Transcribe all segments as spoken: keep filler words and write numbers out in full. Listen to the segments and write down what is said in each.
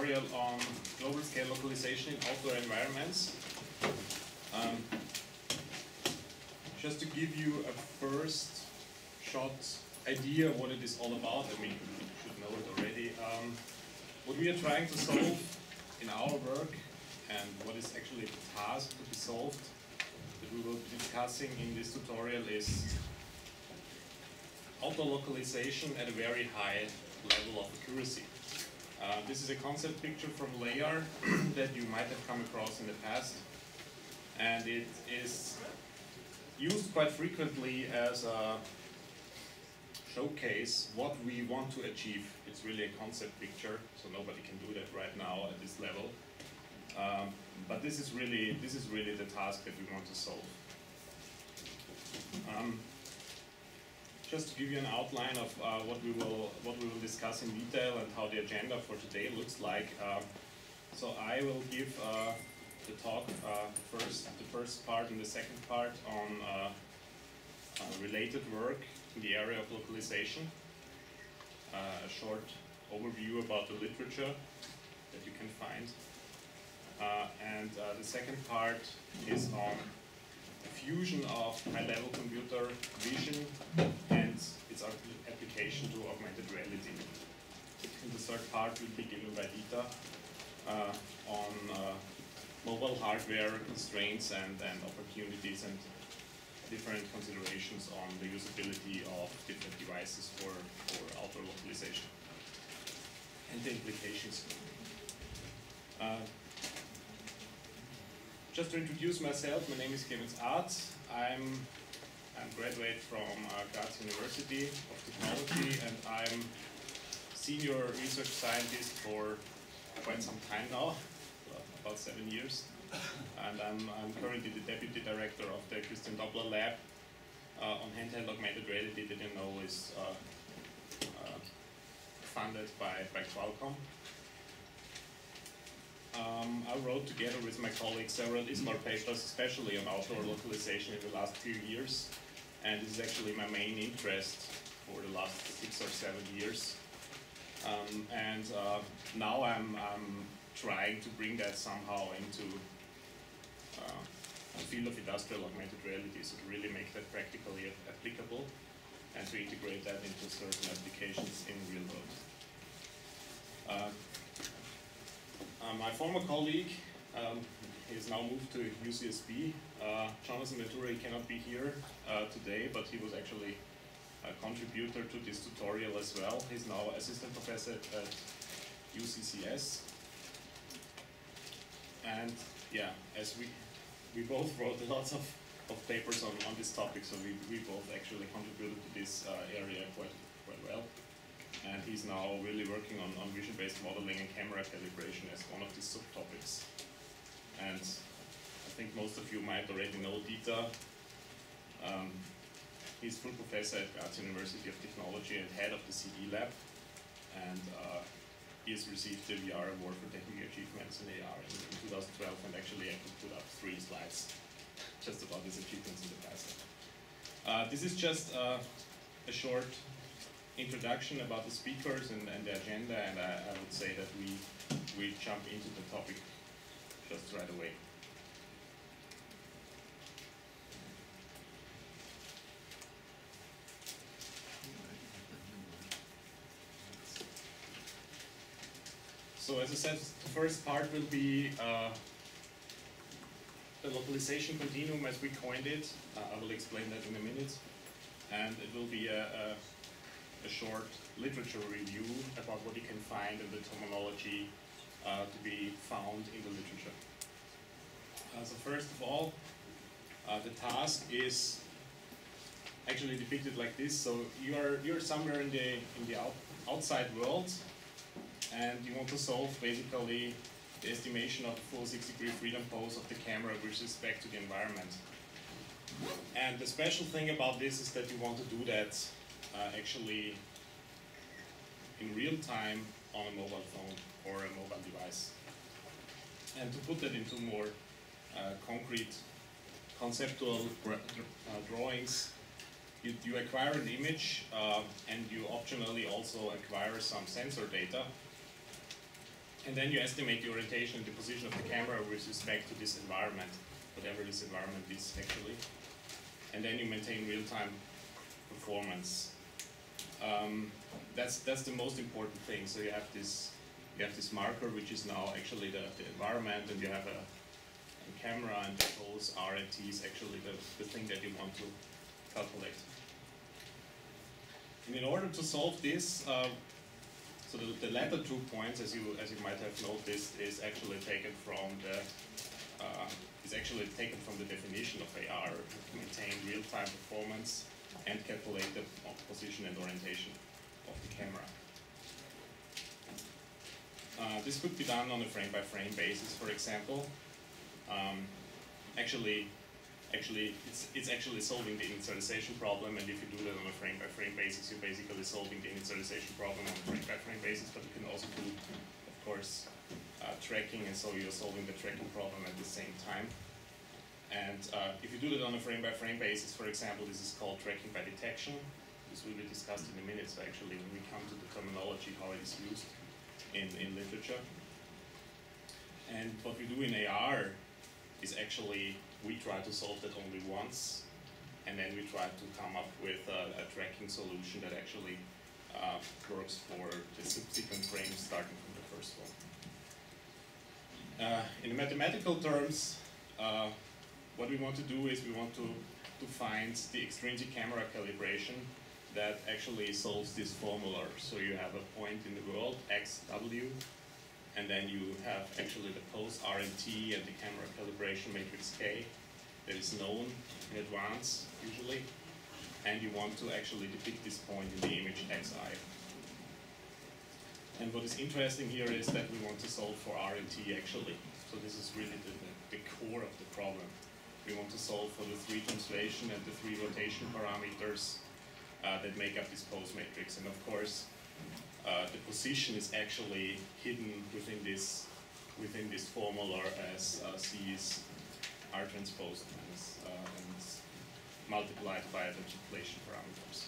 tutorial on global scale localization in outdoor environments. Um, just to give you a first shot idea what it is all about, I mean, you should know it already. Um, what we are trying to solve in our work and what is actually the task to be solved that we will be discussing in this tutorial is outdoor localization at a very high level of accuracy. Uh, this is a concept picture from Layar that you might have come across in the past, and it is used quite frequently as a showcase what we want to achieve. It's really a concept picture, so nobody can do that right now at this level. Um, but this is really this is really the task that we want to solve. Um, Just to give you an outline of uh, what we will what we will discuss in detail and how the agenda for today looks like. Uh, so I will give uh, the talk uh, first, the first part and the second part on uh, uh, related work in the area of localization. Uh, a short overview about the literature that you can find, uh, and uh, the second part is on fusion of high-level computer vision and its application to augmented reality. And the third part will be given by Dita uh, on uh, mobile hardware constraints and, and opportunities and different considerations on the usability of different devices for, for outdoor localization and the implications. Uh, Just to introduce myself, my name is Clemens Arth. I'm I'm graduate from uh, Arth University of Technology, and I'm senior research scientist for quite some time now, about seven years. And I'm, I'm currently the deputy director of the Christian Doppler lab uh, on handheld augmented reality that you know is uh, uh, funded by, by Qualcomm. Um, I wrote together with my colleagues several ISMAR papers, especially on outdoor localization in the last few years, and this is actually my main interest for the last six or seven years. Um, and uh, now I'm, I'm trying to bring that somehow into uh, the field of industrial augmented reality, so to really make that practically applicable and to integrate that into certain applications in real world. Uh, Uh, my former colleague, um, he's now moved to U C S B. Uh, Jonathan Ventura, he cannot be here uh, today, but he was actually a contributor to this tutorial as well. He's now assistant professor at U C C S. And yeah, as we we both wrote lots of, of papers on, on this topic, so we, we both actually contributed to this uh, area quite, quite well. And he's now really working on, on vision-based modeling and camera calibration as one of these subtopics. And I think most of you might already know Dita. Um, he's full professor at Arth University of Technology and head of the C D lab. And uh, he has received the V R award for technical achievements in A R in, in two thousand twelve, and actually I could put up three slides just about his achievements in the past. Uh, this is just uh, a short introduction about the speakers and, and the agenda, and I, I would say that we we jump into the topic just right away. So as I said, the first part will be uh, the localization continuum as we coined it. Uh, I will explain that in a minute, and it will be a, a a short literature review about what you can find in the terminology uh, to be found in the literature. Uh, so first of all, uh, the task is actually depicted like this. So you are you're somewhere in the in the out, outside world, and you want to solve basically the estimation of the full six degree freedom pose of the camera with respect to the environment. And the special thing about this is that you want to do that Uh, actually in real time on a mobile phone or a mobile device. And to put that into more uh, concrete conceptual uh, drawings, you, you acquire an image uh, and you optionally also acquire some sensor data. And then you estimate the orientation and the position of the camera with respect to this environment, whatever this environment is actually. And then you maintain real-time performance. Um, that's that's the most important thing. So you have this you have this marker, which is now actually the, the environment, and you have a, a camera, and the pose R and T is actually the, the thing that you want to calculate. And in order to solve this, uh, so the, the latter two points, as you as you might have noticed, is actually taken from the uh, is actually taken from the definition of A R, to maintain real-time performance and calculate the position and orientation of the camera. Uh, this could be done on a frame-by-frame basis, for example. Um, actually, actually, it's it's actually solving the initialization problem, and if you do that on a frame-by-frame basis, you're basically solving the initialization problem on a frame-by-frame basis. But you can also do, of course, uh, tracking, and so you're solving the tracking problem at the same time. And uh, if you do that on a frame-by-frame basis, for example, this is called tracking by detection. This will be discussed in a minute, so actually when we come to the terminology, how it is used in, in literature. And what we do in A R is actually, we try to solve that only once, and then we try to come up with a, a tracking solution that actually uh, works for the subsequent frames starting from the first one. Uh, in mathematical terms, uh, what we want to do is we want to, to find the extrinsic camera calibration that actually solves this formula. So you have a point in the world, x, w, and then you have actually the pose R and T and the camera calibration matrix K that is known in advance, usually, and you want to actually depict this point in the image xi. And what is interesting here is that we want to solve for R and T actually. So this is really the, the, the core of the problem. We want to solve for the three translation and the three rotation parameters uh, that make up this pose matrix. And of course, uh, the position is actually hidden within this within this formula as uh, C is R transpose and, uh, and multiplied by the translation parameters.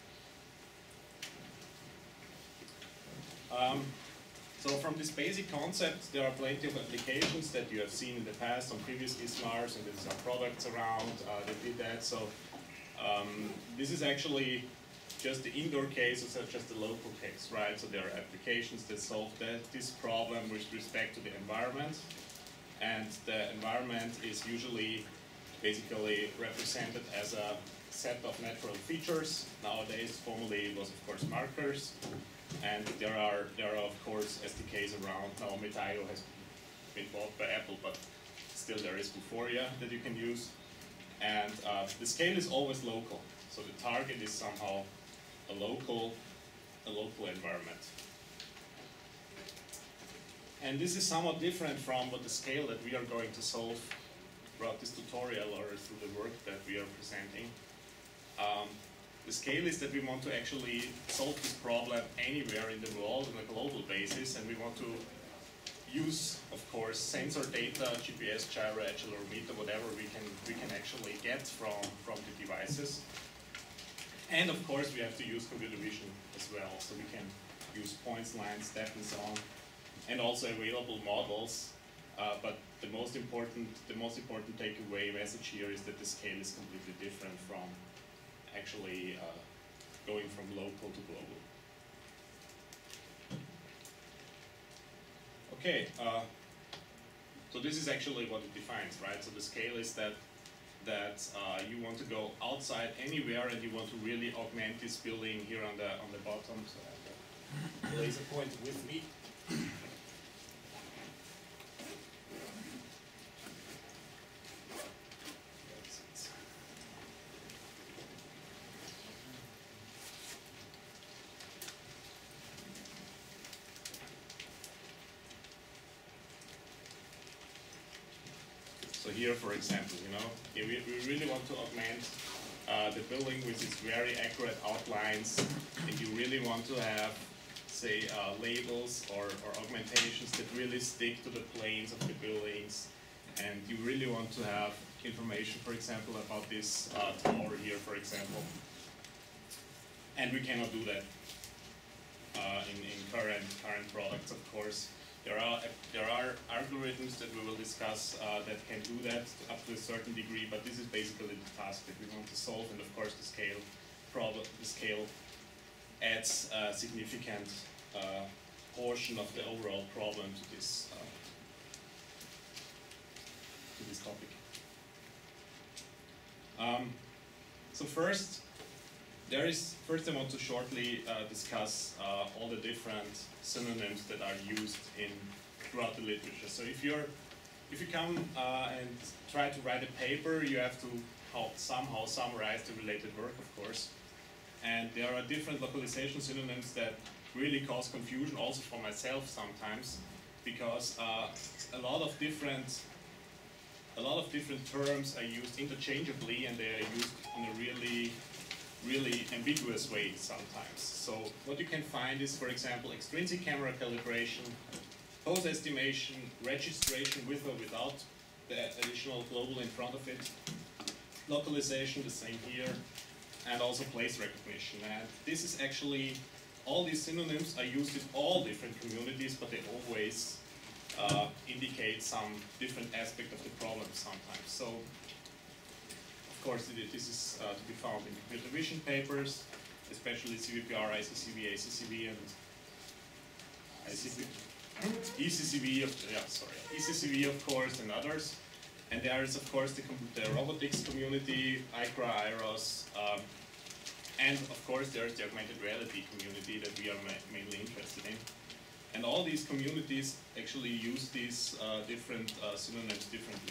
Um, So from this basic concept, there are plenty of applications that you have seen in the past on previous ISMARs, and there's some products around uh, that did that. So um, this is actually just the indoor case, or just the local case, right? So there are applications that solve that, this problem with respect to the environment. And the environment is usually basically represented as a set of natural features. Nowadays, formerly it was of course markers. And there are, there are of course S D Ks around. Now Metaio has been bought by Apple, but still there is Ventura that you can use. And uh, the scale is always local. So the target is somehow a local, a local environment. And this is somewhat different from what the scale that we are going to solve throughout this tutorial or through the work that we are presenting. Um, The scale is that we want to actually solve this problem anywhere in the world on a global basis, and we want to use, of course, sensor data, G P S, gyro, accelerometer, whatever we can we can actually get from from the devices. And of course, we have to use computer vision as well, so we can use points, lines, depth, and so on, and also available models. Uh, but the most important the most important takeaway message here is that the scale is completely different from actually uh, going from local to global. Okay, uh, so this is actually what it defines, right? So the scale is that that uh, you want to go outside anywhere, and you want to really augment this building here on the on the bottom. So I have the laser point with me. So here, for example, you know, we, we really want to augment uh, the building with its very accurate outlines, and you really want to have, say, uh, labels or, or augmentations that really stick to the planes of the buildings, and you really want to have information, for example, about this uh, tower here, for example. And we cannot do that uh, in, in current current products, of course. There are, there are algorithms that we will discuss uh, that can do that up to a certain degree, but this is basically the task that we want to solve, and of course the scale problem, the scale adds a significant uh, portion of the overall problem to this, uh, to this topic. Um, so first, there is, first I want to shortly uh, discuss uh, all the different synonyms that are used in throughout the literature. So if you're, if you come uh, and try to write a paper, you have to help somehow summarize the related work, of course. And there are different localization synonyms that really cause confusion, also for myself sometimes, because uh, a lot of different, a lot of different terms are used interchangeably, and they are used in a really really ambiguous way sometimes. So what you can find is, for example, extrinsic camera calibration, pose estimation, registration with or without the additional global in front of it, localization, the same here, and also place recognition. And this is actually, all these synonyms are used in all different communities, but they always uh, indicate some different aspect of the problem sometimes. So, of course, this is uh, to be found in computer vision papers, especially C V P R, I C C V, A C C V, and I C C V, E C C V, of, yeah, sorry, E C C V, of course, and others. And there is, of course, the, the robotics community, I C R A, I R O S, um, and of course, there is the augmented reality community that we are ma mainly interested in. And all these communities actually use these uh, different uh, synonyms differently.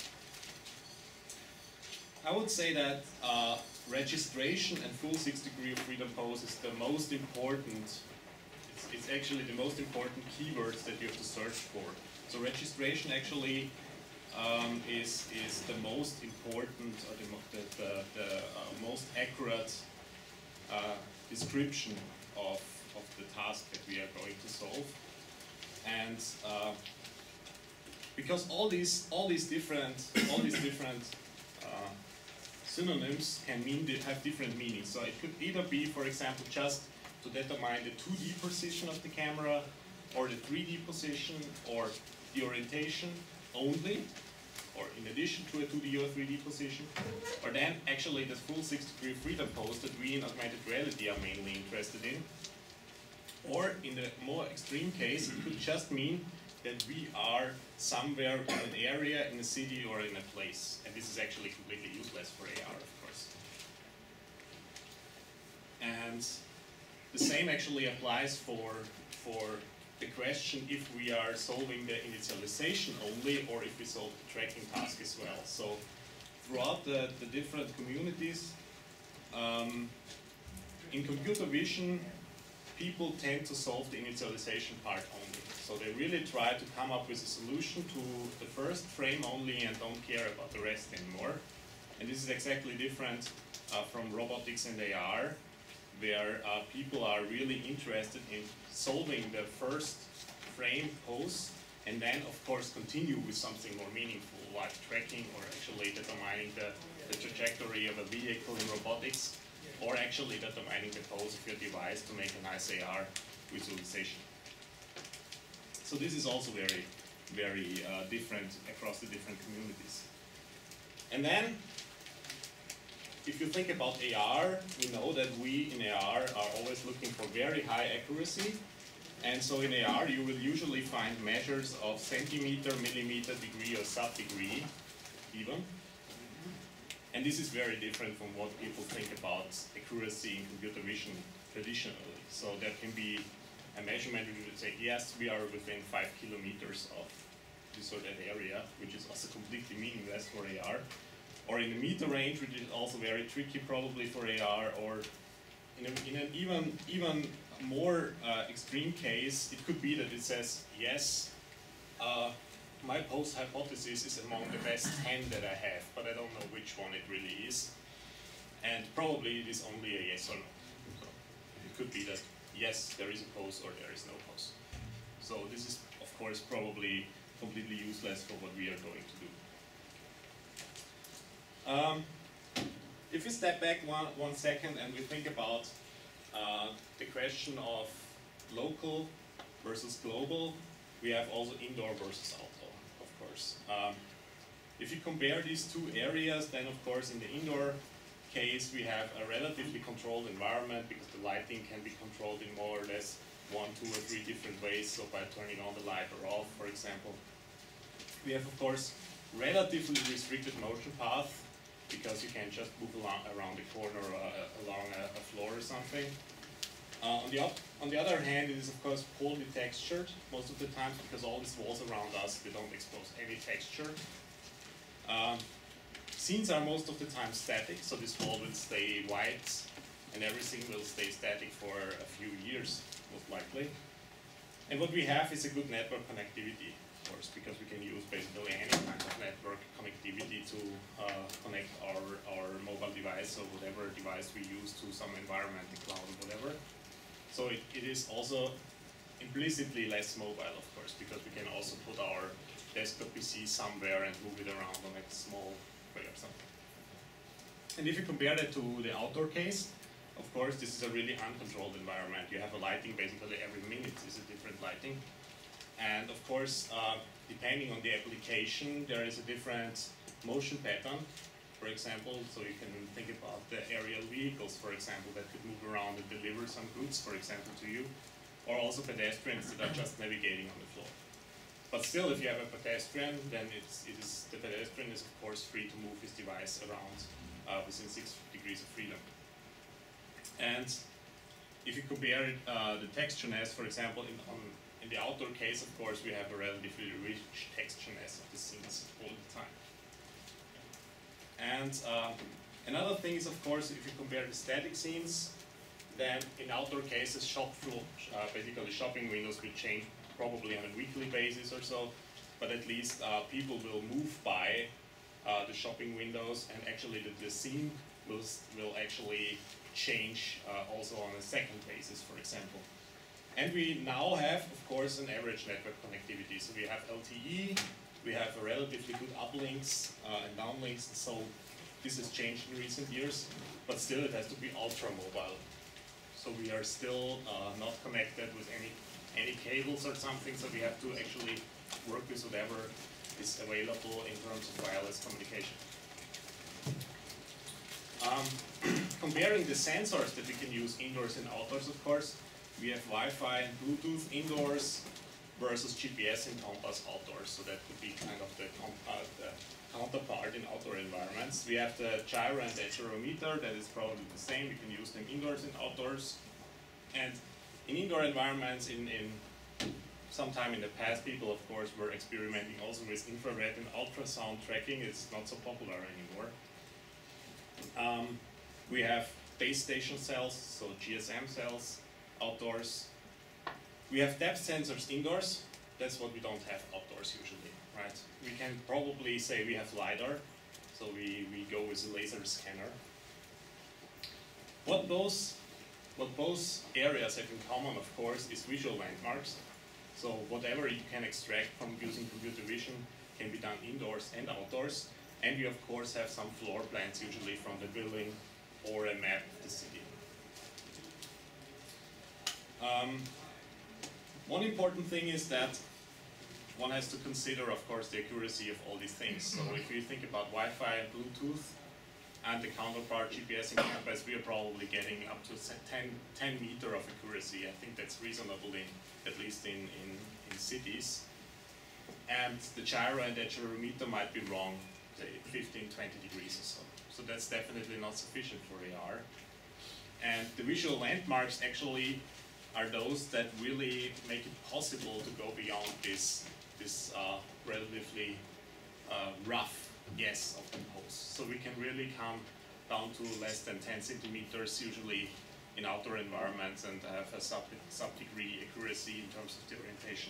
I would say that uh, registration and full six degree of freedom pose is the most important, it's, it's actually the most important keywords that you have to search for. So registration actually um, is, is the most important, or the, the, the, the uh, most accurate uh, description of, of the task that we are going to solve. And uh, because all these, all these different, all these different uh, synonyms can mean, have different meanings. So it could either be, for example, just to determine the two D position of the camera, or the three D position, or the orientation only, or in addition to a two D or three D position, or then actually the full six degree freedom pose that we in augmented reality are mainly interested in. Or in the more extreme case, it could just mean that we are somewhere in an area, in a city, or in a place. And this is actually completely useless for A R, of course. And the same actually applies for, for the question if we are solving the initialization only, or if we solve the tracking task as well. So throughout the, the different communities, um, in computer vision, people tend to solve the initialization part only. So they really try to come up with a solution to the first frame only and don't care about the rest anymore. And this is exactly different uh, from robotics and A R, where uh, people are really interested in solving the first frame pose, and then of course continue with something more meaningful, like tracking, or actually determining the, the trajectory of a vehicle in robotics, or actually determining the pose of your device to make a nice A R visualization. So this is also very, very uh, different across the different communities. And then, if you think about A R, we know that we in A R are always looking for very high accuracy. And so in A R, you will usually find measures of centimeter, millimeter, degree, or sub-degree even. And this is very different from what people think about accuracy in computer vision traditionally. So there can be a measurement which would say, yes, we are within five kilometers of this or that area, which is also completely meaningless for A R. Or in the meter range, which is also very tricky probably for A R, or in, a, in an even, even more uh, extreme case, it could be that it says, yes, uh, my pose hypothesis is among the best ten that I have, but I don't know which one it really is. And probably it is only a yes or no. So it could be that yes, there is a pose, or there is no pose. So this is, of course, probably completely useless for what we are going to do. Um, if we step back one, one second and we think about uh, the question of local versus global we have also indoor versus outdoor, of course. Um, if you compare these two areas, then of course in the indoor case we have a relatively controlled environment because the lighting can be controlled in more or less one, two or three different ways, so by turning on the light or off, for example. We have of course relatively restricted motion path because you can just move along, around the corner or uh, along a, a floor or something. Uh, on, the up, on the other hand, it is of course poorly textured most of the time because all these walls around us, they don't expose any texture. Um, scenes are most of the time static, so this wall will stay white and everything will stay static for a few years, most likely. And what we have is a good network connectivity, of course, because we can use basically any kind of network connectivity to uh, connect our, our mobile device or whatever device we use to some environment, the cloud or whatever. So it, it is also implicitly less mobile, of course, because we can also put our desktop P C somewhere and move it around on a small way or something. And if you compare that to the outdoor case, of course, this is a really uncontrolled environment. You have a lighting basically every minute is a different lighting. And of course, uh, depending on the application, there is a different motion pattern, for example. So you can think about the aerial vehicles, for example, that could move around and deliver some goods, for example, to you. Or also pedestrians that are just navigating on the floor. But still, if you have a pedestrian, then it's, it is, the pedestrian is of course free to move his device around uh, within six degrees of freedom. And if you compare it, uh, the textureness, for example, in, on, in the outdoor case, of course, we have a relatively rich textureness of the scenes all the time. And uh, another thing is, of course, if you compare the static scenes, then in outdoor cases, shop floor, uh, basically shopping windows will change probably on a weekly basis or so, but at least uh, people will move by uh, the shopping windows, and actually the, the scene will, will actually change uh, also on a second basis, for example. And we now have, of course, an average network connectivity. So we have L T E, we have a relatively good uplinks uh, and downlinks, so this has changed in recent years, but still it has to be ultra mobile. So we are still uh, not connected with any any cables or something, so we have to actually work with whatever is available in terms of wireless communication. Um, comparing the sensors that we can use indoors and outdoors, of course, we have Wi-Fi and Bluetooth indoors versus G P S and compass outdoors, so that would be kind of the, uh, the counterpart in outdoor environments. We have the gyro and accelerometer, that is probably the same, we can use them indoors and outdoors. And in indoor environments, in, in sometime in the past, people, of course, were experimenting also with infrared and ultrasound tracking. It's not so popular anymore. Um, we have base station cells, so G S M cells, outdoors. We have depth sensors indoors. That's what we don't have outdoors usually, right? We can probably say we have LiDAR, so we, we go with a laser scanner. What those What both areas have in common, of course, is visual landmarks. So whatever you can extract from using computer vision can be done indoors and outdoors. And you, of course, have some floor plans, usually from the building or a map of the city. Um, one important thing is that one has to consider, of course, the accuracy of all these things. So if you think about Wi-Fi and Bluetooth, and the counterpart G P S and compass, we are probably getting up to ten, ten meter of accuracy. I think that's reasonable, in, at least in, in, in cities. And the gyro and accelerometer might be wrong, say fifteen, twenty degrees or so. So that's definitely not sufficient for A R. And the visual landmarks actually are those that really make it possible to go beyond this, this uh, relatively uh, rough yes of the post. So we can really come down to less than ten centimeters, usually in outdoor environments, and have a sub, sub degree accuracy in terms of the orientation.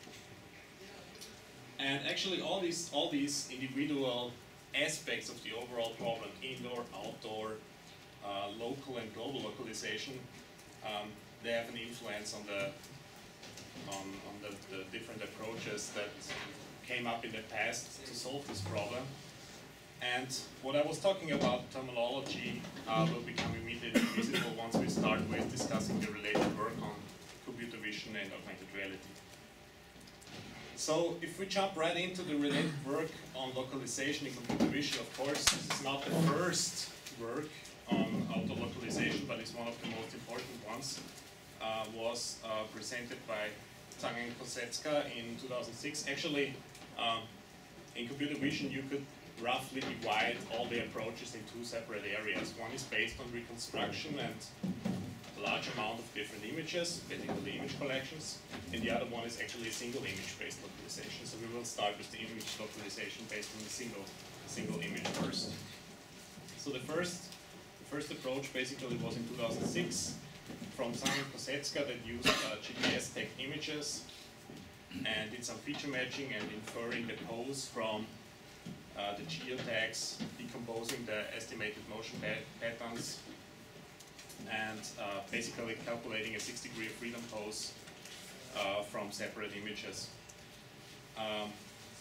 And actually all these, all these individual aspects of the overall problem, indoor, outdoor, uh, local and global localization, um, they have an influence on the, on, on the, the different approaches that came up in the past to solve this problem. And what I was talking about, terminology, uh, will become immediately visible once we start with discussing the related work on computer vision and augmented reality. So if we jump right into the related work on localization in computer vision, of course, this is not the first work on auto-localization, but it's one of the most important ones. Uh, was uh, presented by Zhang and Kosetska in two thousand six. Actually, um, in computer vision, you could roughly divide all the approaches in two separate areas. One is based on reconstruction and a large amount of different images, basically image collections, and the other one is actually a single image-based localization. So we will start with the image localization based on the single single image first. So the first the first approach basically was in two thousand six from Zhang and Kosetska that used uh, G P S tagged images and did some feature matching and inferring the pose from uh, the geotags, decomposing the estimated motion pat patterns, and uh, basically calculating a six degree of freedom pose uh, from separate images. Um,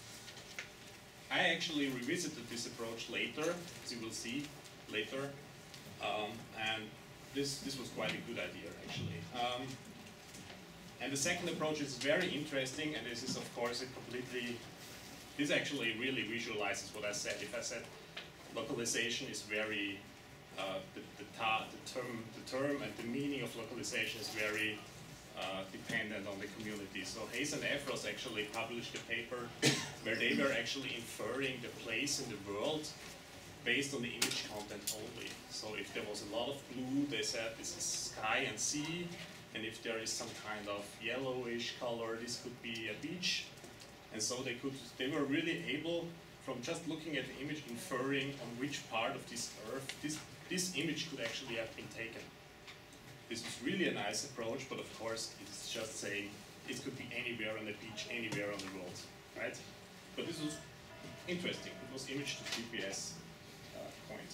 I actually revisited this approach later, as you will see later, um, and this, this was quite a good idea actually. Um, and the second approach is very interesting, and this is of course a completely, this actually really visualizes what I said. If I said localization is very, uh, the, the, ta the, term, the term and the meaning of localization is very uh, dependent on the community. So Hayes and Efros actually published a paper where they were actually inferring the place in the world based on the image content only. So if there was a lot of blue, they said this is sky and sea, and if there is some kind of yellowish color, this could be a beach. And so they could, they were really able, from just looking at the image, inferring on which part of this earth this, this image could actually have been taken. This was really a nice approach, but of course it's just saying it could be anywhere on the beach, anywhere on the world, right? But this was interesting. It was image to G P S uh, point.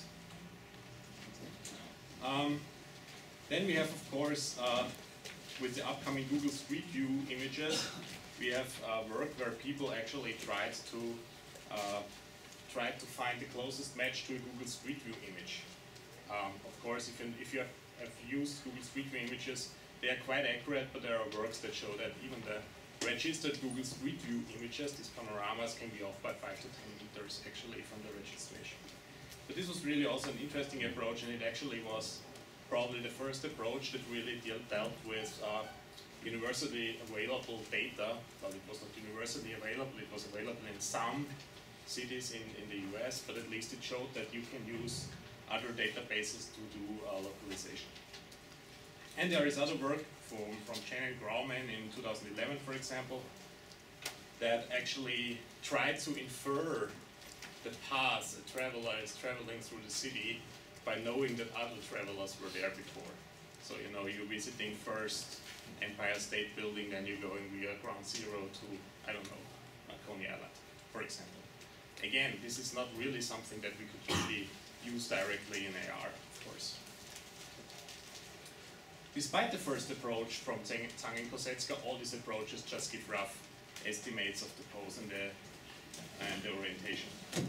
Um, then we have, of course, uh, with the upcoming Google Street View images, we have uh, work where people actually tried to uh, tried to find the closest match to a Google Street View image. Um, of course, if, in, if you have, have used Google Street View images, they are quite accurate, but there are works that show that even the registered Google Street View images, these panoramas, can be off by five to ten meters actually from the registration. But this was really also an interesting approach, and it actually was probably the first approach that really deal, dealt with uh, universally available data. Well, it was not universally available, it was available in some cities in, in the U S, but at least it showed that you can use other databases to do uh, localization. And there is other work from, from Chen and Grauman in two thousand eleven, for example, that actually tried to infer the paths a traveler is traveling through the city by knowing that other travelers were there before. So, you know, you're visiting first Empire State Building, then you're going via Ground Zero to, I don't know, Coney Island, for example. Again, this is not really something that we could really use directly in A R, of course. Despite the first approach from Zhang and Kosetska, all these approaches just give rough estimates of the pose and the, and the orientation.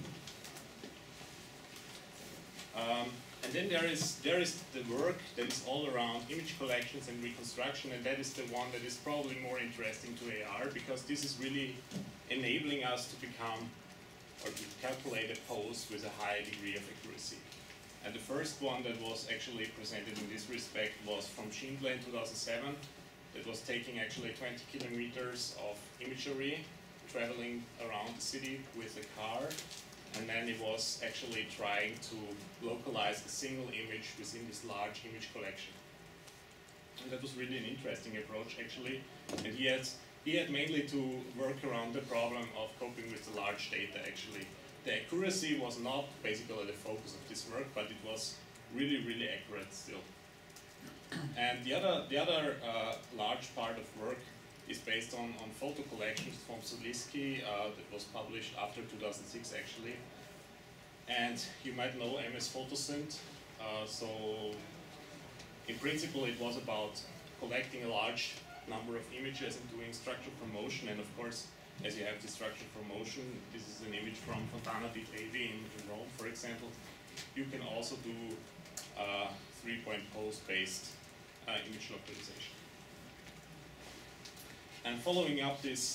Um, and then there is, there is the work that is all around image collections and reconstruction, and that is the one that is probably more interesting to A R, because this is really enabling us to become, or to calculate a pose with a high degree of accuracy. And the first one that was actually presented in this respect was from Schindler in two thousand seven. That was taking actually twenty kilometers of imagery, traveling around the city with a car, and then it was actually trying to localize a single image within this large image collection. And that was really an interesting approach actually. And he had, he had mainly to work around the problem of coping with the large data actually. The accuracy was not basically the focus of this work, but it was really, really accurate still. And the other, the other uh, large part of work is based on, on photo collections from Zoliski uh, that was published after two thousand six actually. And you might know M S Photosynth. Uh, so in principle it was about collecting a large number of images and doing structure for motion, and of course as you have the structure for motion, this is an image from Fontana di Trevi in, in Rome, for example. You can also do uh, three-point pose-based uh, image localization. And following up this,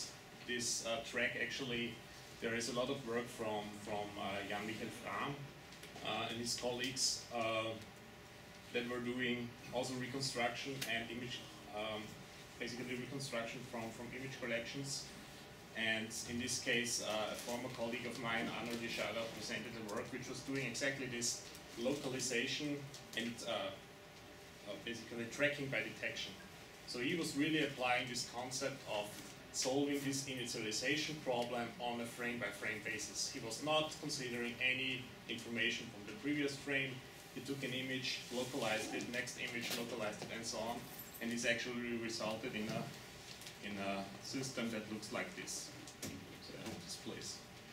this uh, track, actually, there is a lot of work from, from uh, Jan Michael Frahm uh, and his colleagues uh, that were doing also reconstruction and image, um, basically reconstruction from, from image collections. And in this case, uh, a former colleague of mine, Arno Deschada, presented a work which was doing exactly this localization and uh, uh, basically tracking by detection. So he was really applying this concept of solving this initialization problem on a frame-by-frame basis. He was not considering any information from the previous frame. He took an image, localized it, next image, localized it, and so on, and this actually resulted in a in a system that looks like this. So I hope this plays.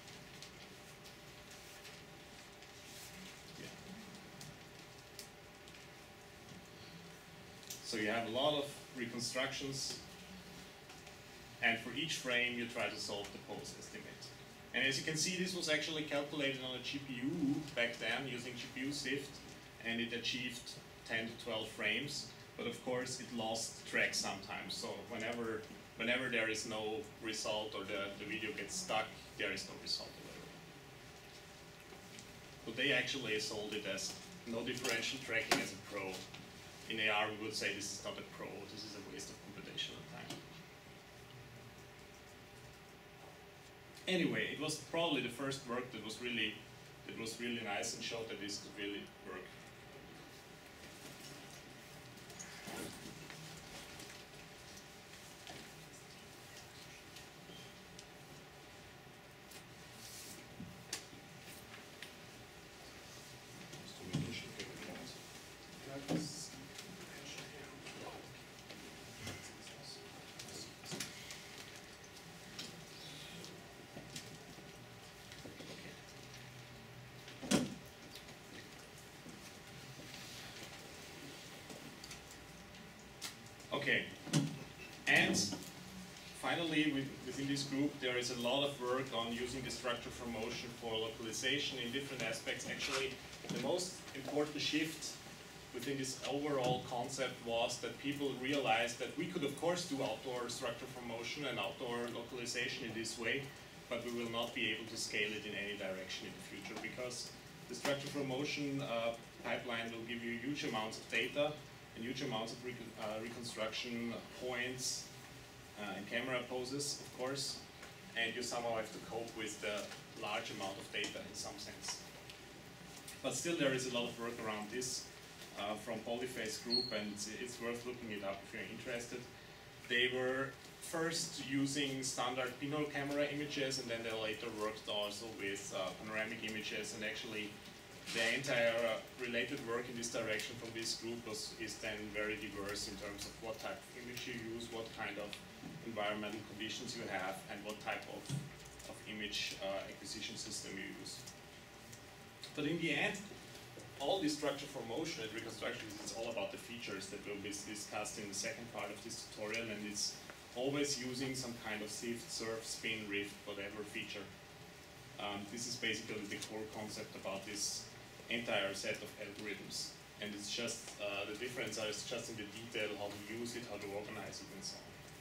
Yeah. So you have a lot of reconstructions, and for each frame you try to solve the pose estimate. And as you can see, this was actually calculated on a G P U back then using G P U SIFT, and it achieved ten to twelve frames. But of course, it lost track sometimes. So whenever, whenever there is no result or the, the video gets stuck, there is no result available. So they actually sold it as no differential tracking as a pro. In A R, we would say this is not a pro. This is a waste of computational time. Anyway, it was probably the first work that was really, that was really nice and showed that this could really work. Okay, and finally, within this group, there is a lot of work on using the structure for motion for localization in different aspects. Actually, the most important shift within this overall concept was that people realized that we could, of course, do outdoor structure for motion and outdoor localization in this way, but we will not be able to scale it in any direction in the future, because the structure for motion uh, pipeline will give you huge amounts of data and huge amounts of recon uh, reconstruction points uh, and camera poses, of course, and you somehow have to cope with the large amount of data in some sense. But still, there is a lot of work around this uh, from Polyphase Group, and it's, it's worth looking it up if you're interested. They were first using standard pinhole camera images, and then they later worked also with uh, panoramic images, and actually the entire uh, related work in this direction from this group was, is then very diverse in terms of what type of image you use, what kind of environmental conditions you have, and what type of, of image uh, acquisition system you use. But in the end, all this structure for motion and reconstruction is all about the features that will be discussed in the second part of this tutorial, and it's always using some kind of sift, surf, spin, rift, whatever feature. Um, this is basically the core concept about this entire set of algorithms, and it's just uh, the difference is just in the detail, how to use it, how to organize it, and so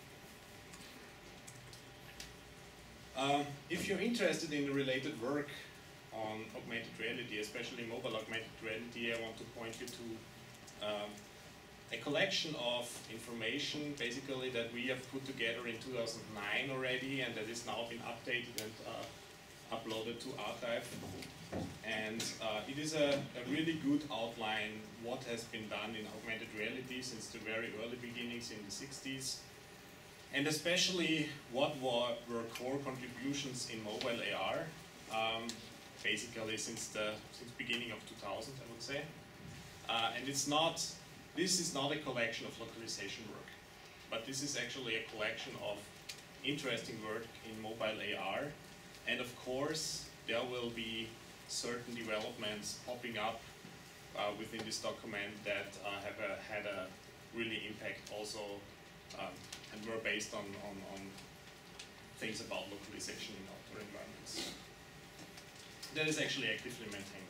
on. Um, if you're interested in the related work on augmented reality, especially mobile augmented reality, I want to point you to um, a collection of information basically that we have put together in two thousand nine already, and that is now been updated and uh, uploaded to Archive. And uh, it is a, a really good outline what has been done in augmented reality since the very early beginnings in the sixties, and especially what were, were core contributions in mobile A R, um, basically since the since beginning of two thousand, I would say. Uh, and it's not, this is not a collection of localization work, but this is actually a collection of interesting work in mobile A R, and of course there will be certain developments popping up uh, within this document that uh, have a, had a really impact also, um, and were based on, on, on things about localization in outdoor environments. That is actually actively maintained.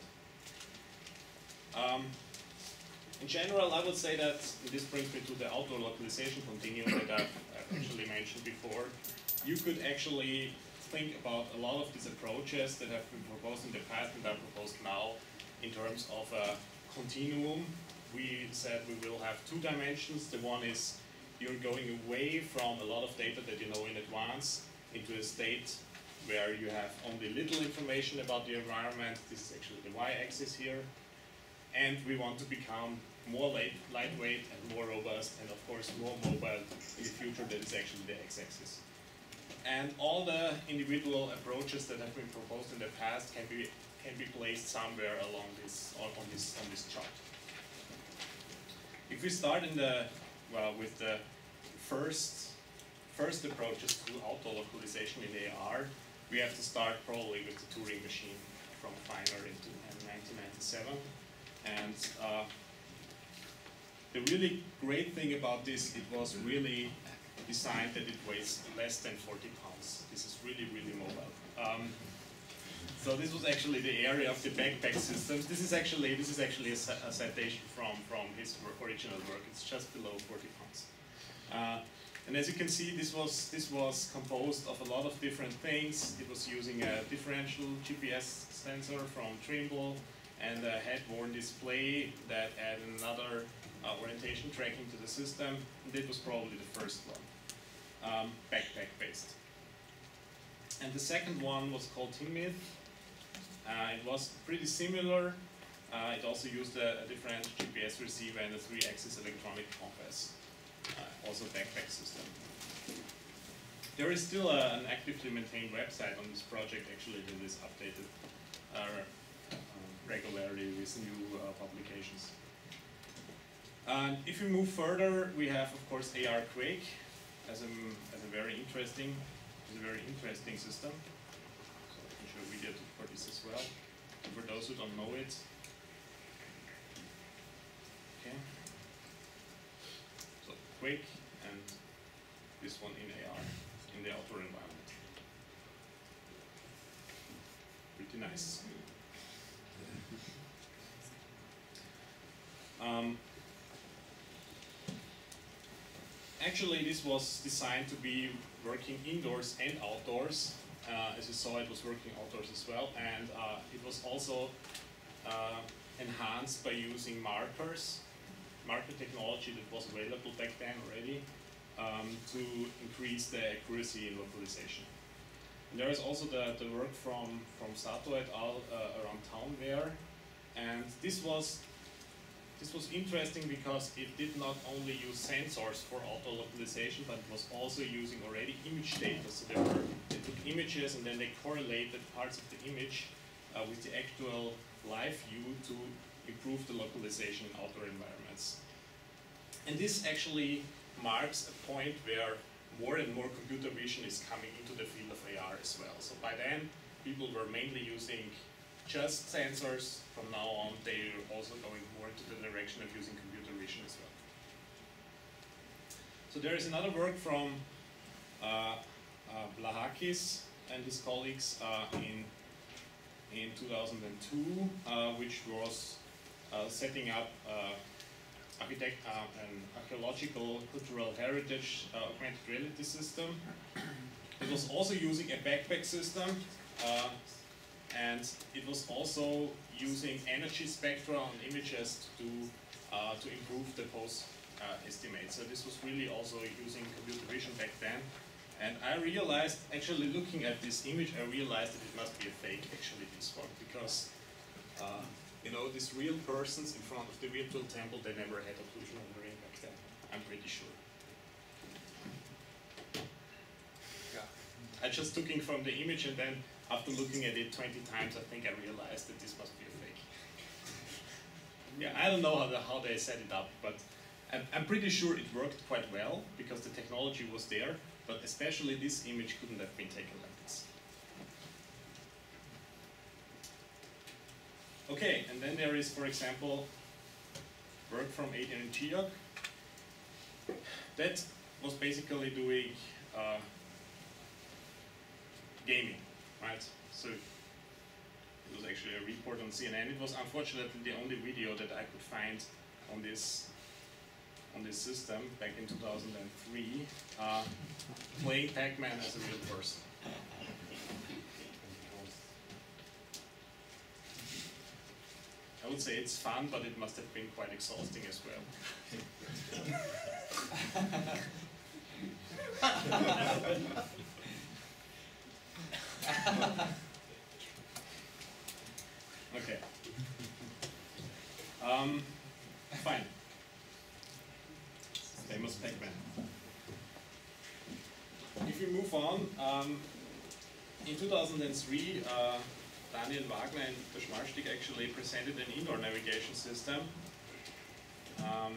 Um, in general, I would say that this brings me to the outdoor localization continuum that I've, I've actually mentioned before. you could actually think about a lot of these approaches that have been proposed in the past and are proposed now in terms of a continuum. We said we will have two dimensions. The one is you're going away from a lot of data that you know in advance into a state where you have only little information about the environment. This is actually the y-axis here. And we want to become more light, lightweight and more robust, and of course more mobile in the future. That is actually the x-axis. And all the individual approaches that have been proposed in the past can be can be placed somewhere along this on, on this on this chart. If we start in the well with the first first approaches to auto localization in A R, we have to start probably with the Turing machine from Feiner in nineteen ninety-seven. And uh, the really great thing about this, it was really designed that it weighs less than forty pounds. This is really, really mobile. Um, so this was actually the area of the backpack systems. This is actually this is actually a, a citation from from his work, original work. It's just below forty pounds. Uh, and as you can see, this was this was composed of a lot of different things. It was using a differential G P S sensor from Trimble and a head-worn display that added another uh, orientation tracking to the system. And that was probably the first one. Um, backpack-based. And the second one was called Timid. Uh, it was pretty similar. Uh, it also used a, a different G P S receiver and a three-axis electronic compass, uh, also backpack system. There is still a, an actively maintained website on this project actually that is updated uh, um, regularly with new uh, publications. And if we move further, we have of course A R Quake as a, as a very interesting, as a very interesting system. So I can show a video for this as well. And for those who don't know it, okay. So Quake and this one in A R in the outdoor environment. Pretty nice. Um, Actually, this was designed to be working indoors and outdoors. Uh, as you saw, it was working outdoors as well, and uh, it was also uh, enhanced by using markers, marker technology that was available back then already, um, to increase the accuracy in localization. And there is also the, the work from, from Sato et al. Uh, around townware, and this was This was interesting because it did not only use sensors for auto localization, but it was also using already image data. So they, were, they took images and then they correlated parts of the image uh, with the actual live view to improve the localization in outdoor environments. And this actually marks a point where more and more computer vision is coming into the field of A R as well. So by then, people were mainly using just sensors. From now on, they are also going more into the direction of using computer vision as well. So there is another work from uh, uh, Blahakis and his colleagues uh, in in two thousand two, uh, which was uh, setting up uh, architect uh, an archaeological cultural heritage uh, augmented reality system. It was also using a backpack system. Uh, And it was also using energy spectra on images to uh, to improve the pose uh, estimate. So this was really also using computer vision back then. And I realized, actually looking at this image, I realized that it must be a fake, actually, this one, because uh, you know, these real persons in front of the virtual temple, they never had occlusion on the ring back then. I'm pretty sure. Yeah. I just took it from the image, and then after looking at it twenty times, I think I realized that this must be a fake. Yeah, I don't know how, the, how they set it up, but I'm, I'm pretty sure it worked quite well because the technology was there, but especially this image couldn't have been taken like this. Okay, and then there is, for example, work from Adrian Chiok. That was basically doing uh, gaming. Right, so it was actually a report on C N N. It was unfortunately the only video that I could find on this on this system back in two thousand three, uh, playing Pac-Man as a real person. I would say it's fun, but it must have been quite exhausting as well. Okay. Um, fine. Famous Pac-Man. If we move on, um, in two thousand three, uh, Daniel Wagner and the Schmalstieg actually presented an indoor navigation system. Um,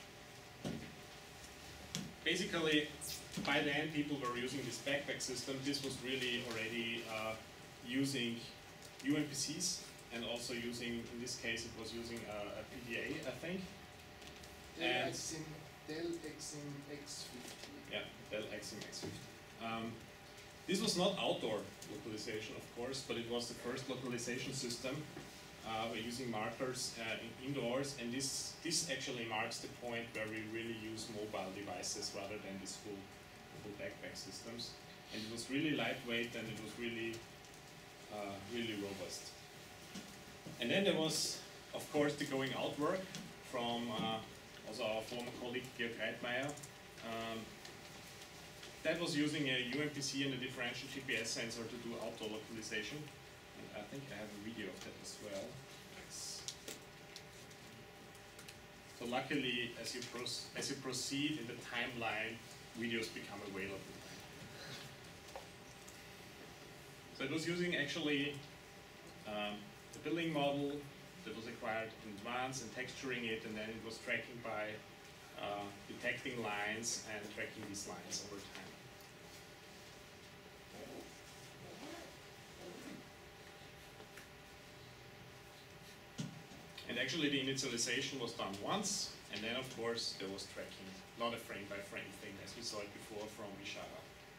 basically, by then people were using this backpack system. This was really already uh, using U M P Cs and also using, in this case, it was using a, a P D A, I think. Dell X I M X fifty. Yeah, Dell X I M X fifty. Um, this was not outdoor localization, of course, but it was the first localization system. Uh, we're using markers uh, in indoors, and this this actually marks the point where we really use mobile devices rather than these full full backpack systems. And it was really lightweight, and it was really uh, really robust. And then there was, of course, the going out work from uh, also our former colleague Georg Reitmeier. Um, that was using a U M P C and a differential G P S sensor to do outdoor localization. And I think I have a video of that as well. So luckily, as you, as you proceed in the timeline, videos become available. So it was using actually um, the building model that was acquired in advance and texturing it, and then it was tracking by uh, detecting lines and tracking these lines over time. And actually the initialization was done once, and then of course there was tracking, not a frame by frame thing as we saw it before from Ishara.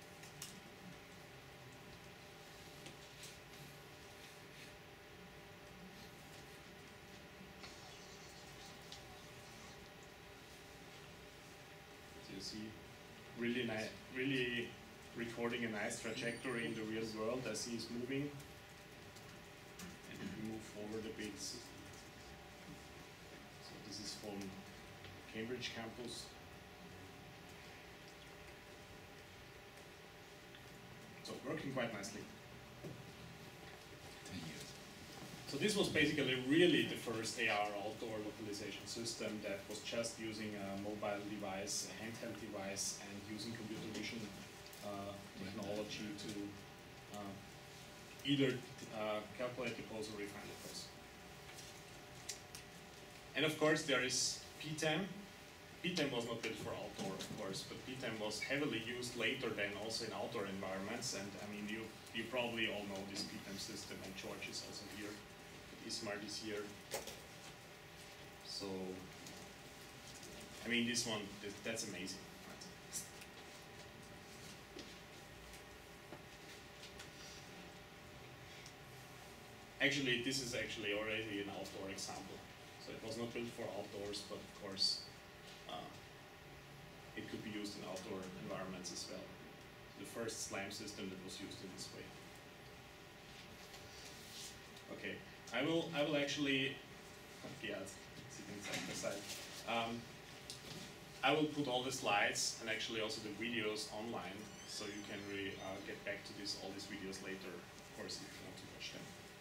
So you see really nice, really recording a nice trajectory in the real world as he is moving. And if we move forward a bit, this is from Cambridge campus. So working quite nicely. So this was basically really the first A R outdoor localization system that was just using a mobile device, a handheld device, and using computer vision uh, technology to uh, either uh, calculate the pose or refine the pose. And of course there is P TEM. P TEM was not built for outdoor, of course, but P TEM was heavily used later than also in outdoor environments. And I mean, you you probably all know this P TEM system, and George is also here. ISMAR is here. So, I mean, this one, that's amazing. Right? Actually, this is actually already an outdoor example. So it was not built for outdoors, but of course, uh, it could be used in outdoor environments as well. The first SLAM system that was used in this way. Okay, I will. I will actually. Yeah, sitting side by side. Um, I will put all the slides and actually also the videos online, so you can really uh, get back to this all these videos later, of course, if you want to watch them.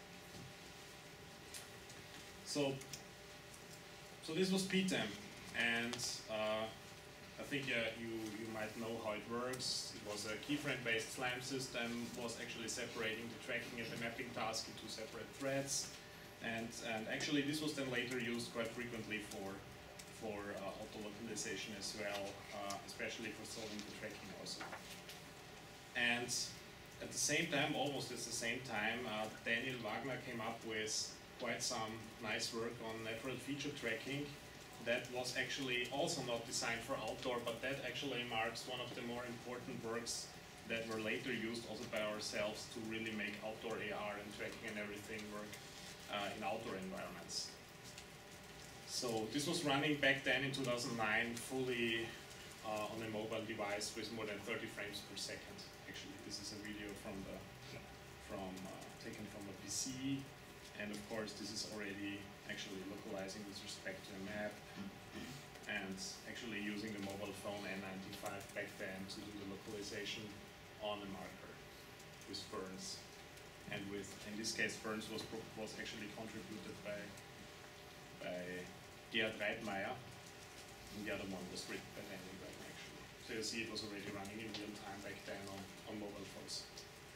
So. So this was P TEM, and uh, I think uh, you, you might know how it works. It was a keyframe-based SLAM system, was actually separating the tracking and the mapping task into separate threads, and, and actually this was then later used quite frequently for, for uh, auto-localization as well, uh, especially for solving the tracking also. And at the same time, almost at the same time, uh, Daniel Wagner came up with quite some nice work on natural feature tracking that was actually also not designed for outdoor, but that actually marks one of the more important works that were later used also by ourselves to really make outdoor A R and tracking and everything work uh, in outdoor environments. So this was running back then in two thousand nine fully uh, on a mobile device with more than thirty frames per second. Actually, this is a video from the from uh, taken from a P C, and of course this is already actually localizing with respect to a map, and actually using the mobile phone N ninety-five back then to do the localization on a marker with ferns, and with in this case ferns was was actually contributed by by Gerd Weidmeier, and the other one was written by Daniel Weidmeier actually. So you see it was already running in real time back then on, on mobile phones.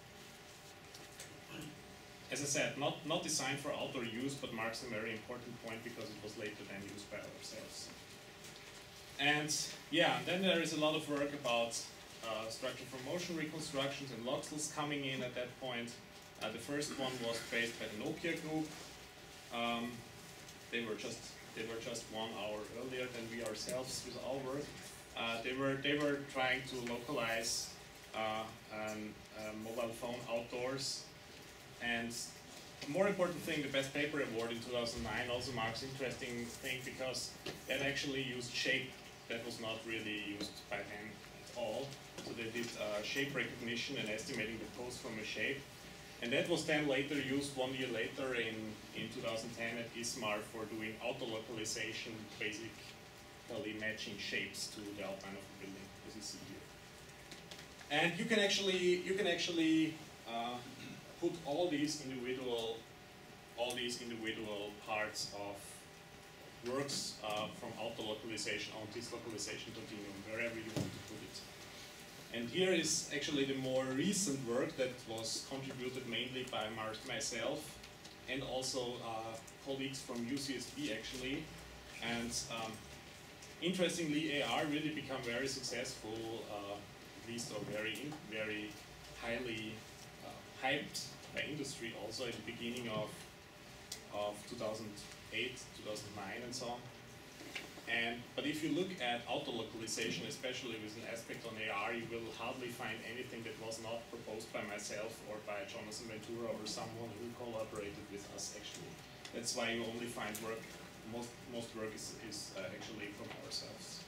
As I said, not, not designed for outdoor use, but marks a very important point because it was later then used by ourselves. And yeah, then there is a lot of work about uh, structure from motion reconstructions and voxels coming in at that point. Uh, the first one was based by the Nokia group. Um, they were just they were just one hour earlier than we ourselves with our work. Uh, they were they were trying to localize uh, an, a mobile phone outdoors. And the more important thing, the Best Paper Award in two thousand nine also marks an interesting thing because that actually used shape that was not really used by hand at all. So they did uh, shape recognition and estimating the pose from a shape. And that was then later used one year later in, in two thousand ten at ISMAR for doing auto-localization, basically matching shapes to the outline of the building, as you see here. And you can actually, you can actually uh, put all these individual, all these individual parts of works uh, from auto-localization on this localization continuum, wherever you want to put it. And here is actually the more recent work that was contributed mainly by myself and also uh, colleagues from U C S B actually. And um, interestingly, A R really become very successful, uh, at least or very, very highly hyped by industry also at the beginning of, of two thousand eight, two thousand nine and so on. And, but if you look at auto-localization, especially with an aspect on A R, you will hardly find anything that was not proposed by myself or by Jonathan Ventura or someone who collaborated with us actually. That's why you only find work, most, most work is, is uh, actually from ourselves.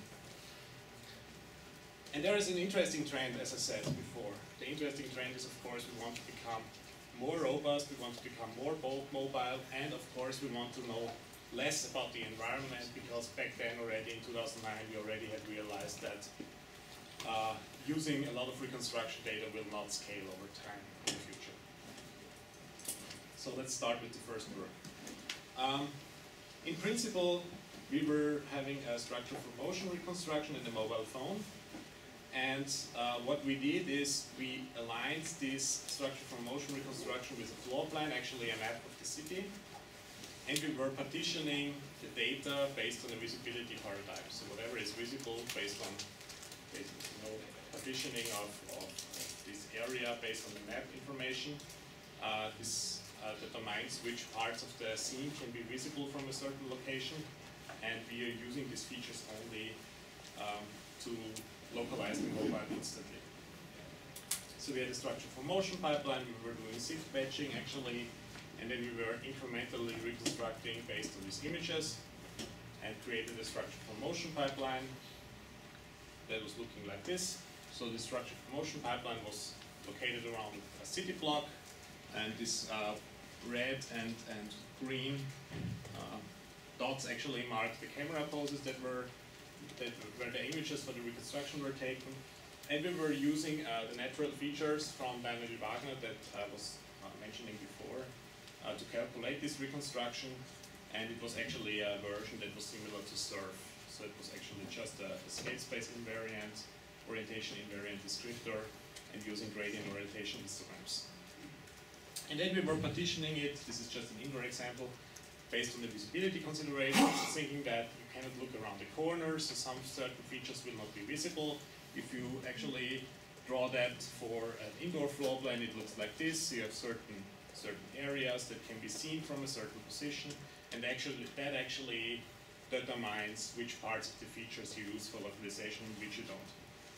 And there is an interesting trend, as I said before. The interesting trend is, of course, we want to become more robust, we want to become more mobile, and of course we want to know less about the environment, because back then already in two thousand nine we already had realized that uh, using a lot of reconstruction data will not scale over time in the future. So let's start with the first work. Um, in principle, we were having a structure for motion reconstruction in the mobile phone. And uh, what we did is we aligned this structure for motion reconstruction with a floor plan, actually a map of the city. And we were partitioning the data based on the visibility paradigm. So whatever is visible based on based, you know, partitioning of, of, of this area based on the map information. Uh, this uh, determines which parts of the scene can be visible from a certain location. And we are using these features only um, to localize the mobile instantly. So we had a structure for motion pipeline, we were doing shift batching actually, and then we were incrementally reconstructing based on these images, and created a structure for motion pipeline that was looking like this. So the structure for motion pipeline was located around a city block, and this uh, red and, and green uh, dots actually mark the camera poses that were that where the images for the reconstruction were taken. And we were using uh, the natural features from Daniel Wagner that I was uh, mentioning before uh, to calculate this reconstruction. And it was actually a version that was similar to surf. So it was actually just a, a scale space invariant, orientation invariant descriptor, and using gradient orientation histograms. And then we were partitioning it, this is just an indoor example, based on the visibility considerations, thinking that you cannot look around the corners, so some certain features will not be visible. If you actually draw that for an indoor floor plan, it looks like this. You have certain certain areas that can be seen from a certain position, and actually that actually determines which parts of the features you use for localization and which you don't.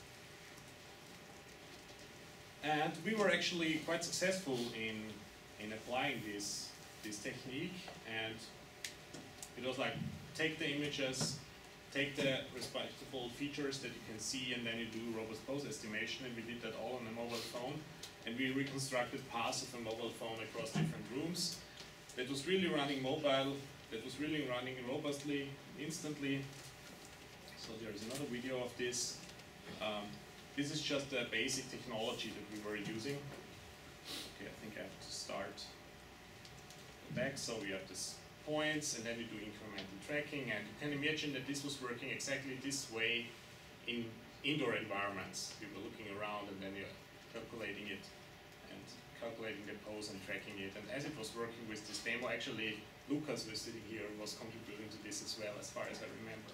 And we were actually quite successful in in applying this this technique, and it was like take the images, take the respectable features that you can see, and then you do robust pose estimation, and we did that all on a mobile phone. And we reconstructed paths of a mobile phone across different rooms. That was really running mobile, that was really running robustly, instantly. So there is another video of this. Um, this is just the basic technology that we were using. Okay, I think I have to start back. So we have this points, and then we do incremental tracking, and you can imagine that this was working exactly this way in indoor environments. We were looking around, and then you're calculating it, and calculating the pose and tracking it. And as it was working with this demo, actually Lucas, who is sitting here, was contributing to this as well, as far as I remember.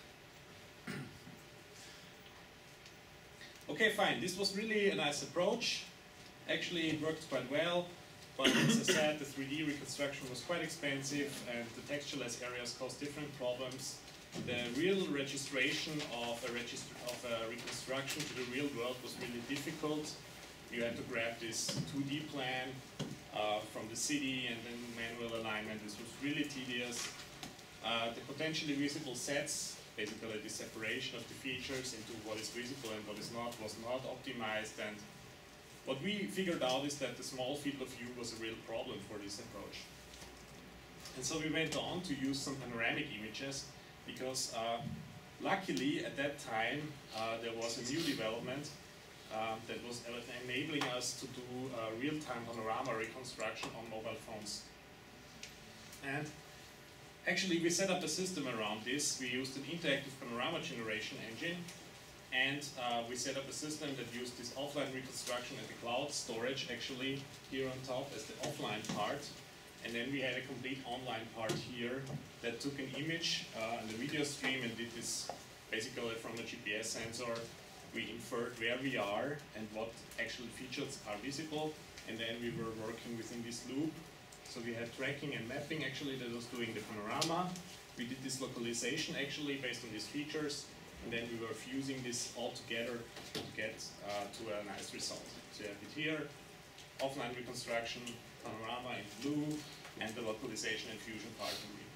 Okay, fine. This was really a nice approach. Actually, it worked quite well. But as I said, the three D reconstruction was quite expensive, and the textureless areas caused different problems. The real registration of a, regist of a reconstruction to the real world was really difficult. You had to grab this two D plan uh, from the city and then manual alignment. This was really tedious. Uh, the potentially visible sets, basically the separation of the features into what is visible and what is not, was not optimized. And what we figured out is that the small field of view was a real problem for this approach. And so we went on to use some panoramic images, because uh, luckily at that time uh, there was a new development uh, that was enabling us to do uh, real-time panorama reconstruction on mobile phones. And actually we set up a system around this. We used an interactive panorama generation engine, and uh, we set up a system that used this offline reconstruction and the cloud storage actually here on top as the offline part. And then we had a complete online part here that took an image uh, and a video stream and did this basically from a G P S sensor. We inferred where we are and what actual features are visible, and then we were working within this loop. So we had tracking and mapping actually that was doing the panorama. We did this localization actually based on these features, and then we were fusing this all together to get uh, to a nice result. So you have it here, offline reconstruction, panorama in blue, and the localization and fusion part in green.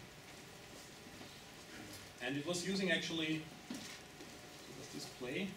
And it was using actually, does this play?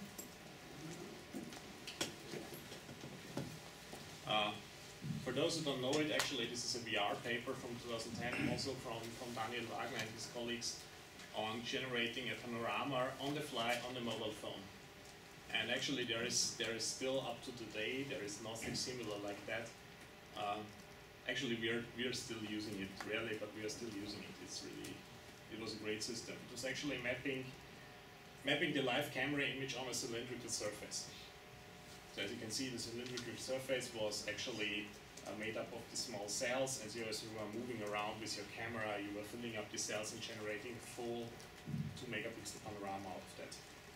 Uh, for those who don't know it, actually this is a V R paper from two thousand ten, also from, from Daniel Wagner and his colleagues, on generating a panorama on the fly on the mobile phone. And actually there is, there is still up to today, there is nothing similar like that. Uh, actually we are, we are still using it, rarely, but we are still using it. It's really, it was a great system. It was actually mapping, mapping the live camera image on a cylindrical surface. So as you can see, the cylindrical surface was actually uh, made up of the small cells. As you, as you were moving around with your camera, you were filling up the cells and generating a full two megapixel panorama of that.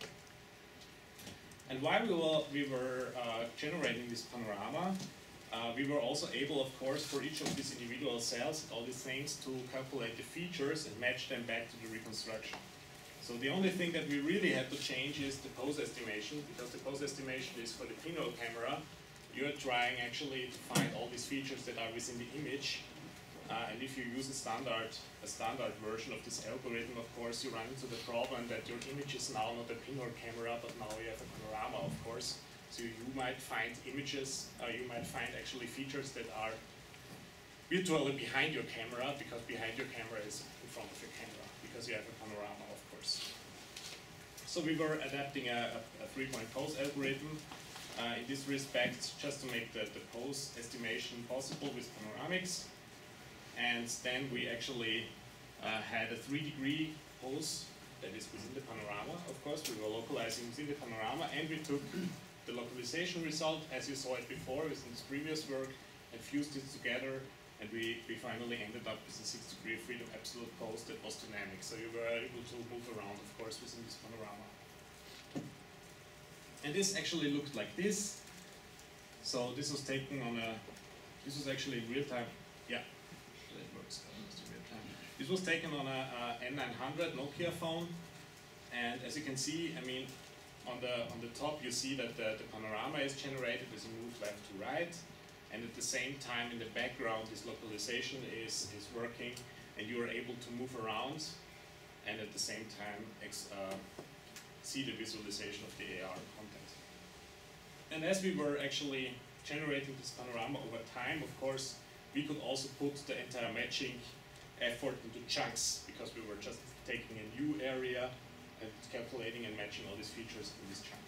And while we were, we were uh, generating this panorama, uh, we were also able, of course, for each of these individual cells and all these things to calculate the features and match them back to the reconstruction. So the only thing that we really had to change is the pose estimation, because the pose estimation is for the pinhole camera. You're trying actually to find all these features that are within the image. Uh, and if you use a standard, a standard version of this algorithm, of course, you run into the problem that your image is now not a pinhole camera, but now you have a panorama, of course. So you might find images, uh, you might find actually features that are virtually behind your camera, because behind your camera is in front of your camera, because you have a panorama, of course. So we were adapting a, a, a three-point pose algorithm uh, in this respect, just to make the, the pose estimation possible with panoramics. And then we actually uh, had a three degree pose that is within the panorama. Of course, we were localizing within the panorama, and we took the localization result, as you saw it before within this previous work, and fused it together, and we, we finally ended up with a six degree freedom absolute pose that was dynamic. So you were able to move around, of course, within this panorama. And this actually looked like this. So this was taken on a, this was actually real time, yeah. This was taken on a, a N nine hundred Nokia phone, and as you can see, I mean, on the on the top you see that the, the panorama is generated as you move left to right, and at the same time in the background this localization is is working, and you are able to move around and at the same time ex uh, see the visualization of the A R content. And as we were actually generating this panorama over time, of course, we could also put the entire matching effort into chunks, because we were just taking a new area and calculating and matching all these features in this chunk.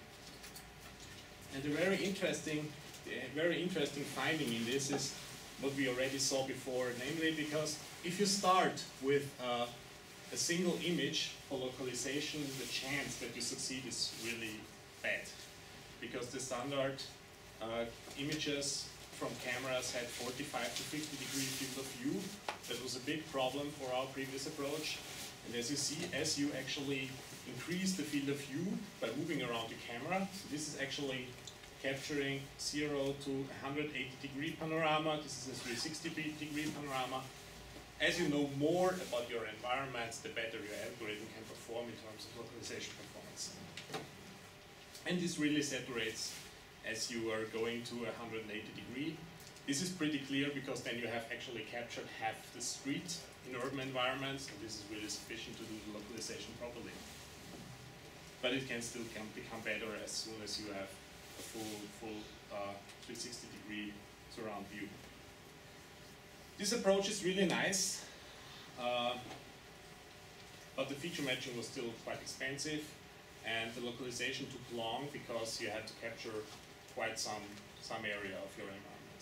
And the very interesting, the very interesting finding in this is what we already saw before, namely because if you start with uh, a single image for localization, the chance that you succeed is really bad, because the standard uh, images from cameras had forty-five to fifty degree field of view. That was a big problem for our previous approach. And as you see, as you actually increase the field of view by moving around the camera, so this is actually capturing zero to one hundred eighty degree panorama. This is a three hundred sixty degree panorama. As you know more about your environment, the better your algorithm can perform in terms of localization performance. And this really saturates as you are going to one hundred eighty degree. This is pretty clear because then you have actually captured half the street in urban environments, and this is really sufficient to do the localization properly. But it can still can become better as soon as you have a full, full uh, three hundred sixty degree surround view. This approach is really nice, uh, but the feature matching was still quite expensive, and the localization took long because you had to capture quite some, some area of your environment.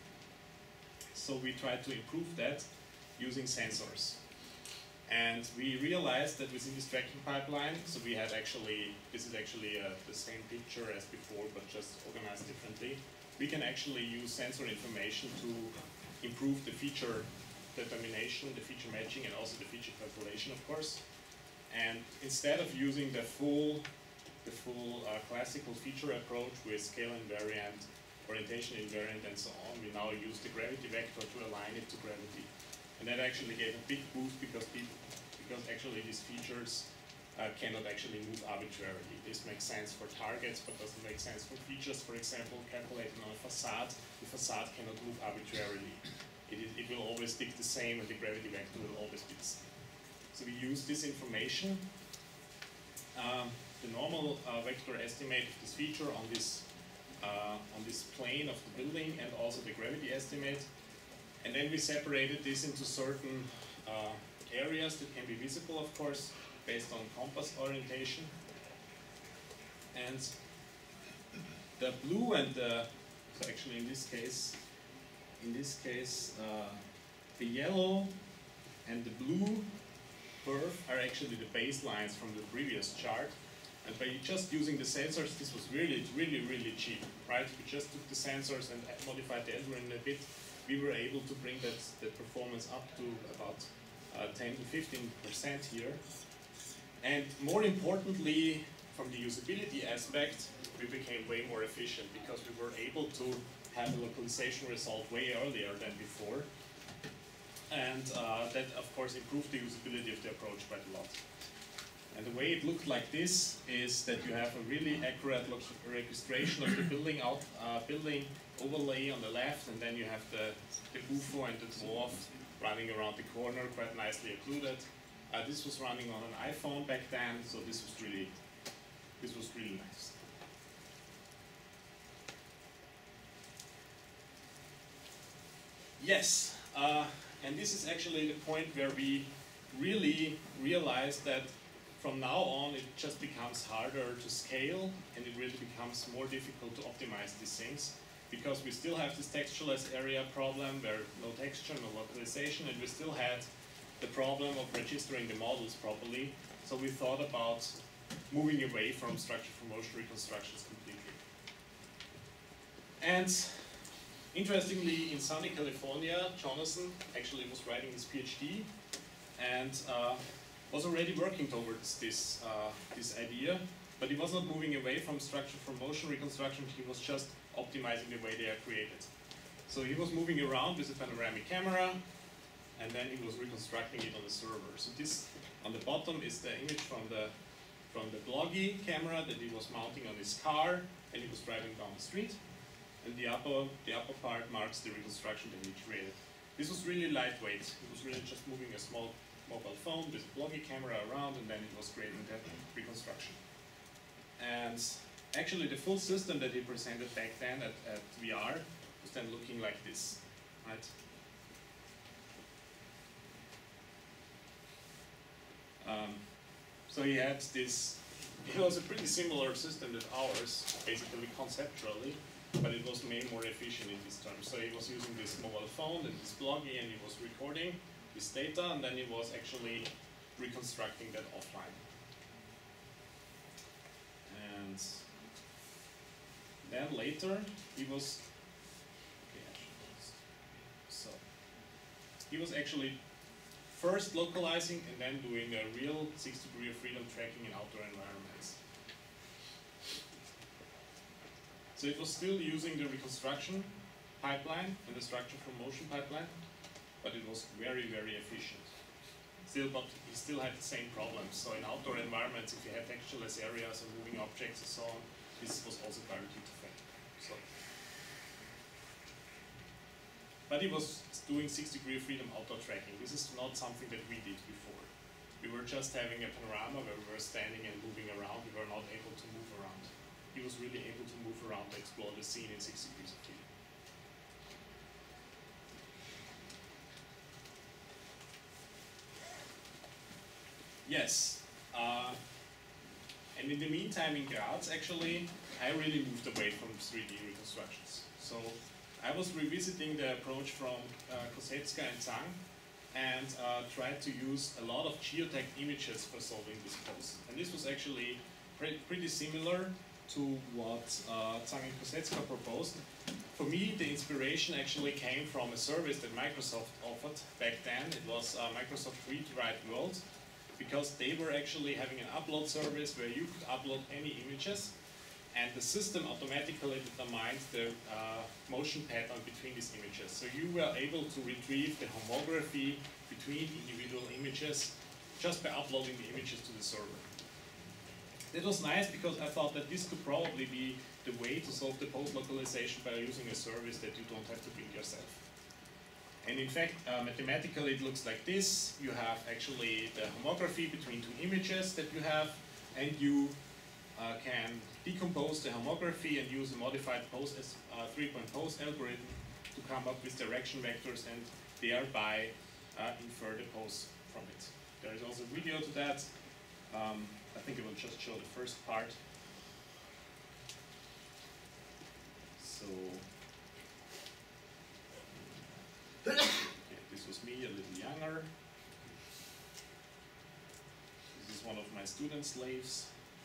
So we tried to improve that using sensors. And we realized that within this tracking pipeline, so we had actually, this is actually uh, the same picture as before, but just organized differently. We can actually use sensor information to improve the feature determination, the feature matching, and also the feature calculation, of course. And instead of using the full, the full uh, classical feature approach with scale invariant, orientation invariant, and so on, we now use the gravity vector to align it to gravity. And that actually gave a big boost because people, because actually these features uh, cannot actually move arbitrarily. This makes sense for targets, but doesn't make sense for features. For example, calculating on a facade, the facade cannot move arbitrarily. It, is, it will always stick the same, and the gravity vector will always be the same. So we use this information, um, the normal uh, vector estimate of this feature on this uh, on this plane of the building, and also the gravity estimate. And then we separated this into certain uh, areas that can be visible, of course, based on compass orientation. And the blue and the, so actually in this case, in this case, uh, the yellow and the blue curve are actually the baselines from the previous chart. And by just using the sensors, this was really, really, really cheap, right? We just took the sensors and modified the algorithm a bit. We were able to bring that, that performance up to about uh, ten to fifteen percent here. And more importantly, from the usability aspect, we became way more efficient because we were able to have a localization result way earlier than before. And uh, that, of course, improved the usability of the approach quite a lot. And the way it looked like this is that you have a really accurate registration of the building out, uh, building overlay on the left, and then you have the, the U F O and the dwarf running around the corner, quite nicely occluded. Uh, this was running on an iPhone back then, so this was really, this was really nice. Yes, uh, and this is actually the point where we really realized that from now on it just becomes harder to scale, and it really becomes more difficult to optimize these things, because we still have this textureless area problem where no texture, no localization, and we still had the problem of registering the models properly. So we thought about moving away from structure for motion reconstructions completely. And interestingly, in sunny California, Jonathan actually was writing his PhD and uh, was already working towards this, uh, this idea, but he was not moving away from structure for motion reconstruction, he was just optimizing the way they are created. So he was moving around with a panoramic camera, and then he was reconstructing it on the server. So this, on the bottom, is the image from the, from the Bloggy camera that he was mounting on his car, and he was driving down the street. And the upper, the upper part marks the reconstruction that he created. This was really lightweight. It was really just moving a small mobile phone with a bloggy camera around, and then it was creating that reconstruction. And actually the full system that he presented back then at, at V R was then looking like this, right? Um, so he had this, it was a pretty similar system to ours, basically conceptually, but it was made more efficient in these terms. So he was using this mobile phone and this bloggy, and he was recording this data, and then he was actually reconstructing that offline. And then later he was, okay, so he was actually first localizing and then doing a real six degree of freedom tracking in outdoor environments. So it was still using the reconstruction pipeline and the structure from motion pipeline, but it was very, very efficient. Still, but he still had the same problems. So in outdoor environments, if you had textureless areas or moving objects and so on, this was also directly to fail. So, but he was doing six degree freedom outdoor tracking. This is not something that we did before. We were just having a panorama where we were standing and moving around. We were not able to move around. He was really able to move around to explore the scene in six degrees of freedom. Yes, uh, and in the meantime in Graz, actually, I really moved away from three D reconstructions. So I was revisiting the approach from uh, Kosetzka and Zhang, and uh, tried to use a lot of geotagged images for solving this pose. And this was actually pre pretty similar to what uh, Zhang and Kosetzka proposed. For me, the inspiration actually came from a service that Microsoft offered back then. It was uh, Microsoft Read Write World, because they were actually having an upload service where you could upload any images, and the system automatically determined the uh, motion pattern between these images. So you were able to retrieve the homography between individual images just by uploading the images to the server. That was nice because I thought that this could probably be the way to solve the pose localization by using a service that you don't have to build yourself. And in fact, uh, mathematically it looks like this. You have actually the homography between two images that you have, and you uh, can decompose the homography and use a modified pose as uh, three-point pose algorithm to come up with direction vectors and thereby uh, infer the pose from it. There is also a video to that. Um, I think I will just show the first part. So. Okay, this was me a little younger. This is one of my student slaves.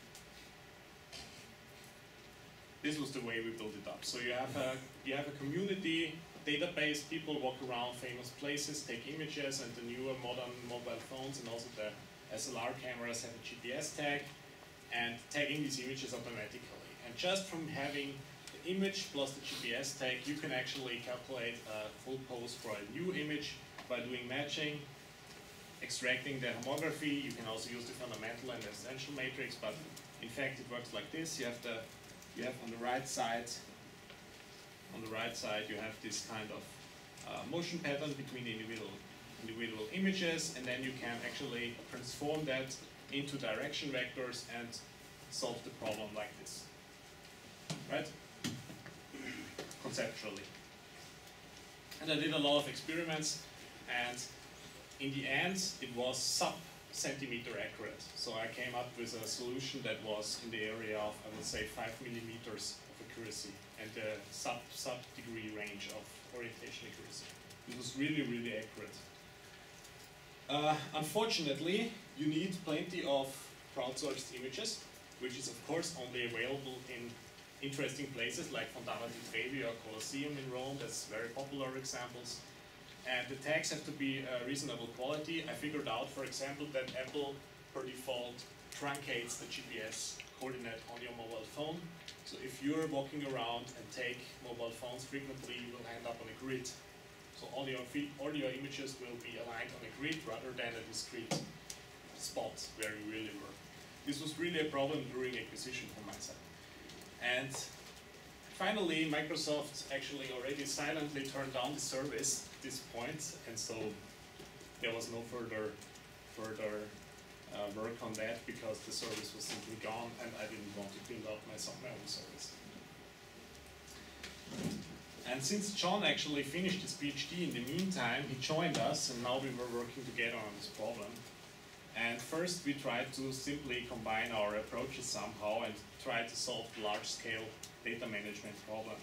This was the way we built it up. So you have a you have a community database. People walk around famous places, take images, and the newer modern mobile phones and also the S L R cameras have a G P S tag, and tagging these images automatically. And just from having image plus the G P S tag, you can actually calculate a full pose for a new image by doing matching, extracting the homography. You can also use the fundamental and the essential matrix, but in fact it works like this. You have the you have on the right side on the right side you have this kind of uh, motion pattern between the individual individual images, and then you can actually transform that into direction vectors and solve the problem like this. Right? Conceptually. And I did a lot of experiments, and in the end it was sub-centimeter accurate. So I came up with a solution that was in the area of, I would say, five millimeters of accuracy and the sub, sub degree range of orientation accuracy. It was really, really accurate. Uh, unfortunately, you need plenty of crowdsourced images, which is of course only available in interesting places like Fontana di Trevi or Colosseum in Rome. That's very popular examples. And the tags have to be uh, reasonable quality. I figured out, for example, that Apple per default truncates the G P S coordinate on your mobile phone. So if you're walking around and take mobile phones frequently, you will end up on a grid. So all your, all your images will be aligned on a grid rather than a discrete spot where you really were. This was really a problem during acquisition from my side. And finally, Microsoft actually already silently turned down the service at this point, and so there was no further further uh, work on that because the service was simply gone and I didn't want to build up my, my own service. And since John actually finished his PhD in the meantime, he joined us and now we were working together on this problem. And first we tried to simply combine our approaches somehow and try to solve the large-scale data management problem.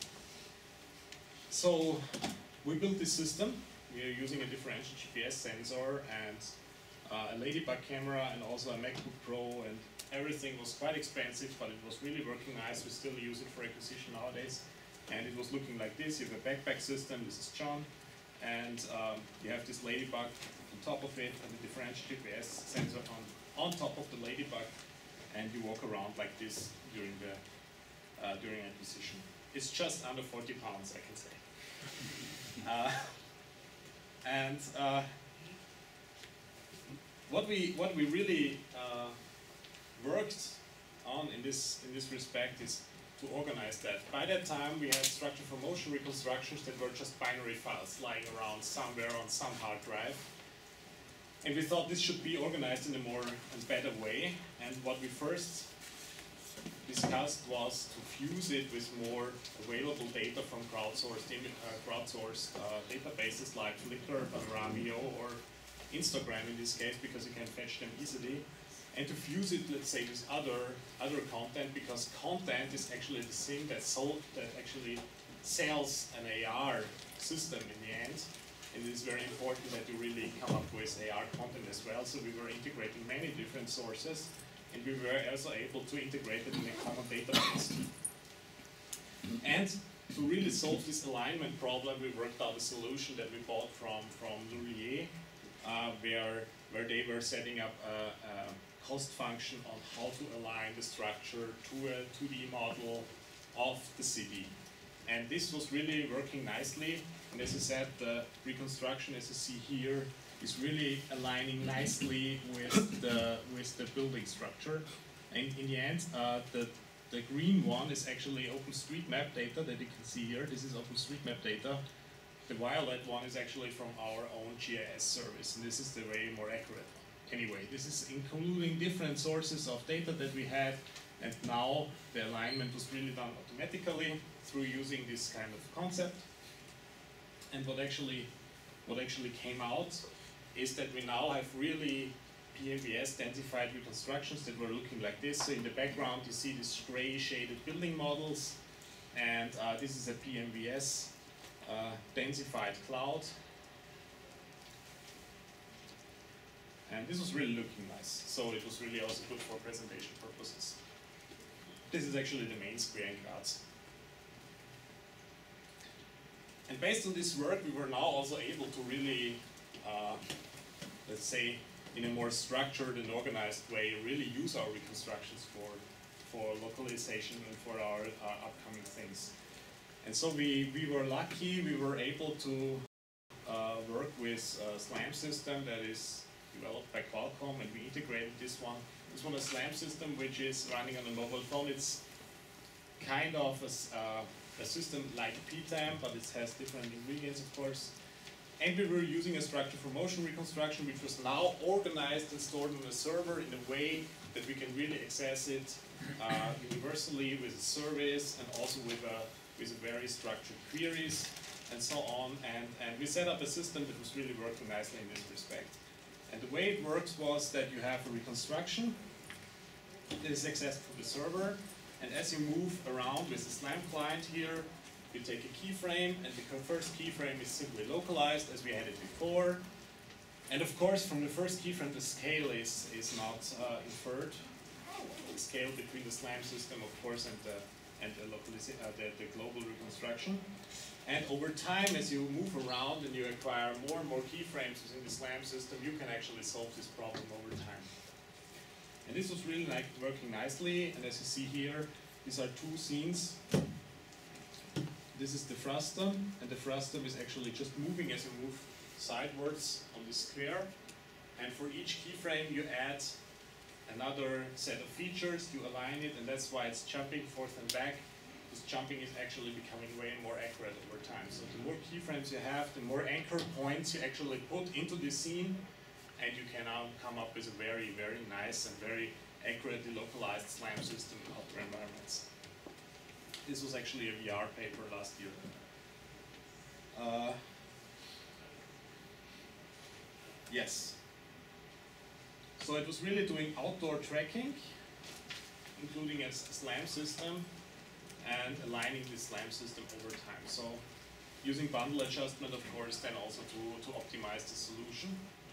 So we built this system. We are using a differential G P S sensor and uh, a Ladybug camera and also a MacBook Pro, and everything was quite expensive, but it was really working nice. We still use it for acquisition nowadays. And it was looking like this. You have a backpack system. This is John. And um, you have this Ladybug on top of it and the differential G P S sensor on, on top of the Ladybug. And you walk around like this during the uh, during acquisition. It's just under forty pounds, I can say. uh, and uh, what we what we really uh, worked on in this in this respect is to organize that. By that time, we had structure for motion reconstructions that were just binary files lying around somewhere on some hard drive. And we thought this should be organized in a more and better way. And what we first discussed was to fuse it with more available data from crowdsourced, uh, crowdsourced uh, databases like Flickr, Panoramio, or Instagram in this case, because you can fetch them easily. And to fuse it, let's say, with other other content, because content is actually the thing that sold, that actually sells an A R system in the end. And it is very important that you really come up with A R content as well. So we were integrating many different sources, and we were also able to integrate it in a common database. And to really solve this alignment problem, we worked out a solution that we bought from from Lullier, uh, where where they were setting up a, a cost function on how to align the structure to a two D model of the city. And this was really working nicely. And as I said, the reconstruction, as you see here, is really aligning nicely with the with the building structure. And in the end, uh, the the green one is actually OpenStreetMap data that you can see here. This is OpenStreetMap data. The violet one is actually from our own G I S service, and this is the way more accurate one. Anyway, this is including different sources of data that we had, and now the alignment was really done automatically through using this kind of concept. And what actually, what actually came out is that we now have really P M V S densified reconstructions that were looking like this. So in the background you see these gray shaded building models, and uh, this is a P M V S uh, densified cloud. And this was really looking nice, so it was really also good for presentation purposes. This is actually the main square in Graz. And based on this work, we were now also able to really, uh, let's say, in a more structured and organized way, really use our reconstructions for, for localization and for our uh, upcoming things. And so we, we were lucky, we were able to uh, work with a SLAM system that is developed by Qualcomm, and we integrated this one. This one is a SLAM system which is running on a mobile phone. It's kind of a, uh, a system like P TAM, but it has different ingredients, of course. And we were using a structure for motion reconstruction, which was now organized and stored on a server in a way that we can really access it uh, universally with a service and also with a, with a very structured queries and so on. And, and we set up a system that was really working nicely in this respect. And the way it works was that you have a reconstruction that is accessed from the server, and as you move around with the SLAM client here, you take a keyframe, and the first keyframe is simply localized as we had it before. And of course, from the first keyframe, the scale is, is not uh, inferred. The scale between the SLAM system, of course, and the, and the, uh, the, the global reconstruction. And over time, as you move around and you acquire more and more keyframes within the SLAM system, you can actually solve this problem over time. And this was really like working nicely. And as you see here, these are two scenes. This is the frustum, and the frustum is actually just moving as you move sidewards on this square. And for each keyframe, you add another set of features, you align it, and that's why it's jumping forth and back. This jumping is actually becoming way more accurate over time. So the more keyframes you have, the more anchor points you actually put into the scene, and you can now come up with a very, very nice and very accurately localized SLAM system in outdoor environments. This was actually a V R paper last year. Uh, yes. So it was really doing outdoor tracking, including a SLAM system, and aligning the SLAM system over time. So using bundle adjustment, of course, then also to, to optimize the solution.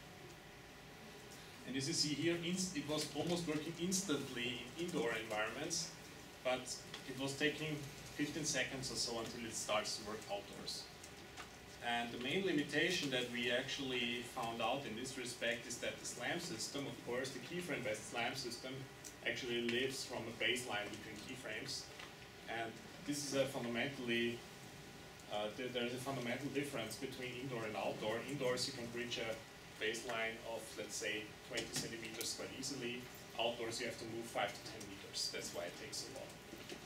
And as you see here, it was almost working instantly in indoor environments, but it was taking fifteen seconds or so until it starts to work outdoors. And the main limitation that we actually found out in this respect is that the SLAM system, of course, the keyframe-based SLAM system, actually lives from a baseline between keyframes. And this is a fundamentally, uh, th there's a fundamental difference between indoor and outdoor. Indoors you can reach a baseline of, let's say, twenty centimeters quite easily. Outdoors you have to move five to ten meters. That's why it takes so long.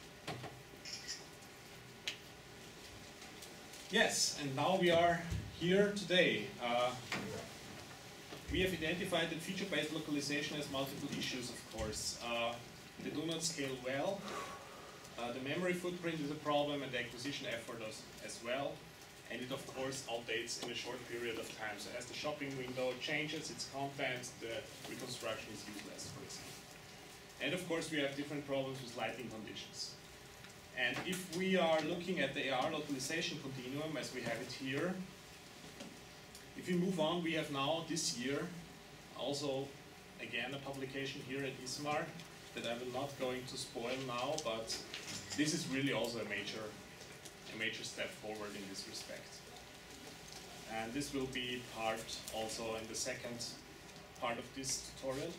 Yes, and now we are here today. Uh, we have identified that feature-based localization has multiple issues, of course. Uh, they do not scale well. Uh, the memory footprint is a problem, and the acquisition effort as, as well. And it, of course, outdates in a short period of time. So as the shopping window changes its content, the reconstruction is useless, for example. And of course, we have different problems with lighting conditions. And if we are looking at the A R localization continuum as we have it here, if we move on, we have now this year also, again, a publication here at ISMAR that I will not go into spoil now, but this is really also a major, a major step forward in this respect. And this will be part also in the second part of this tutorial.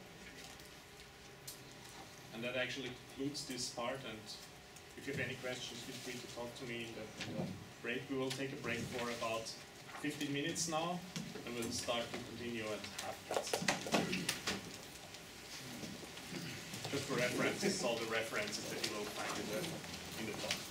And that actually concludes this part. And if you have any questions, feel free to talk to me in the, in the break. We will take a break for about fifteen minutes now, and we'll start to continue at half past. Just for reference, this is all the references that you will find in the, in the talk.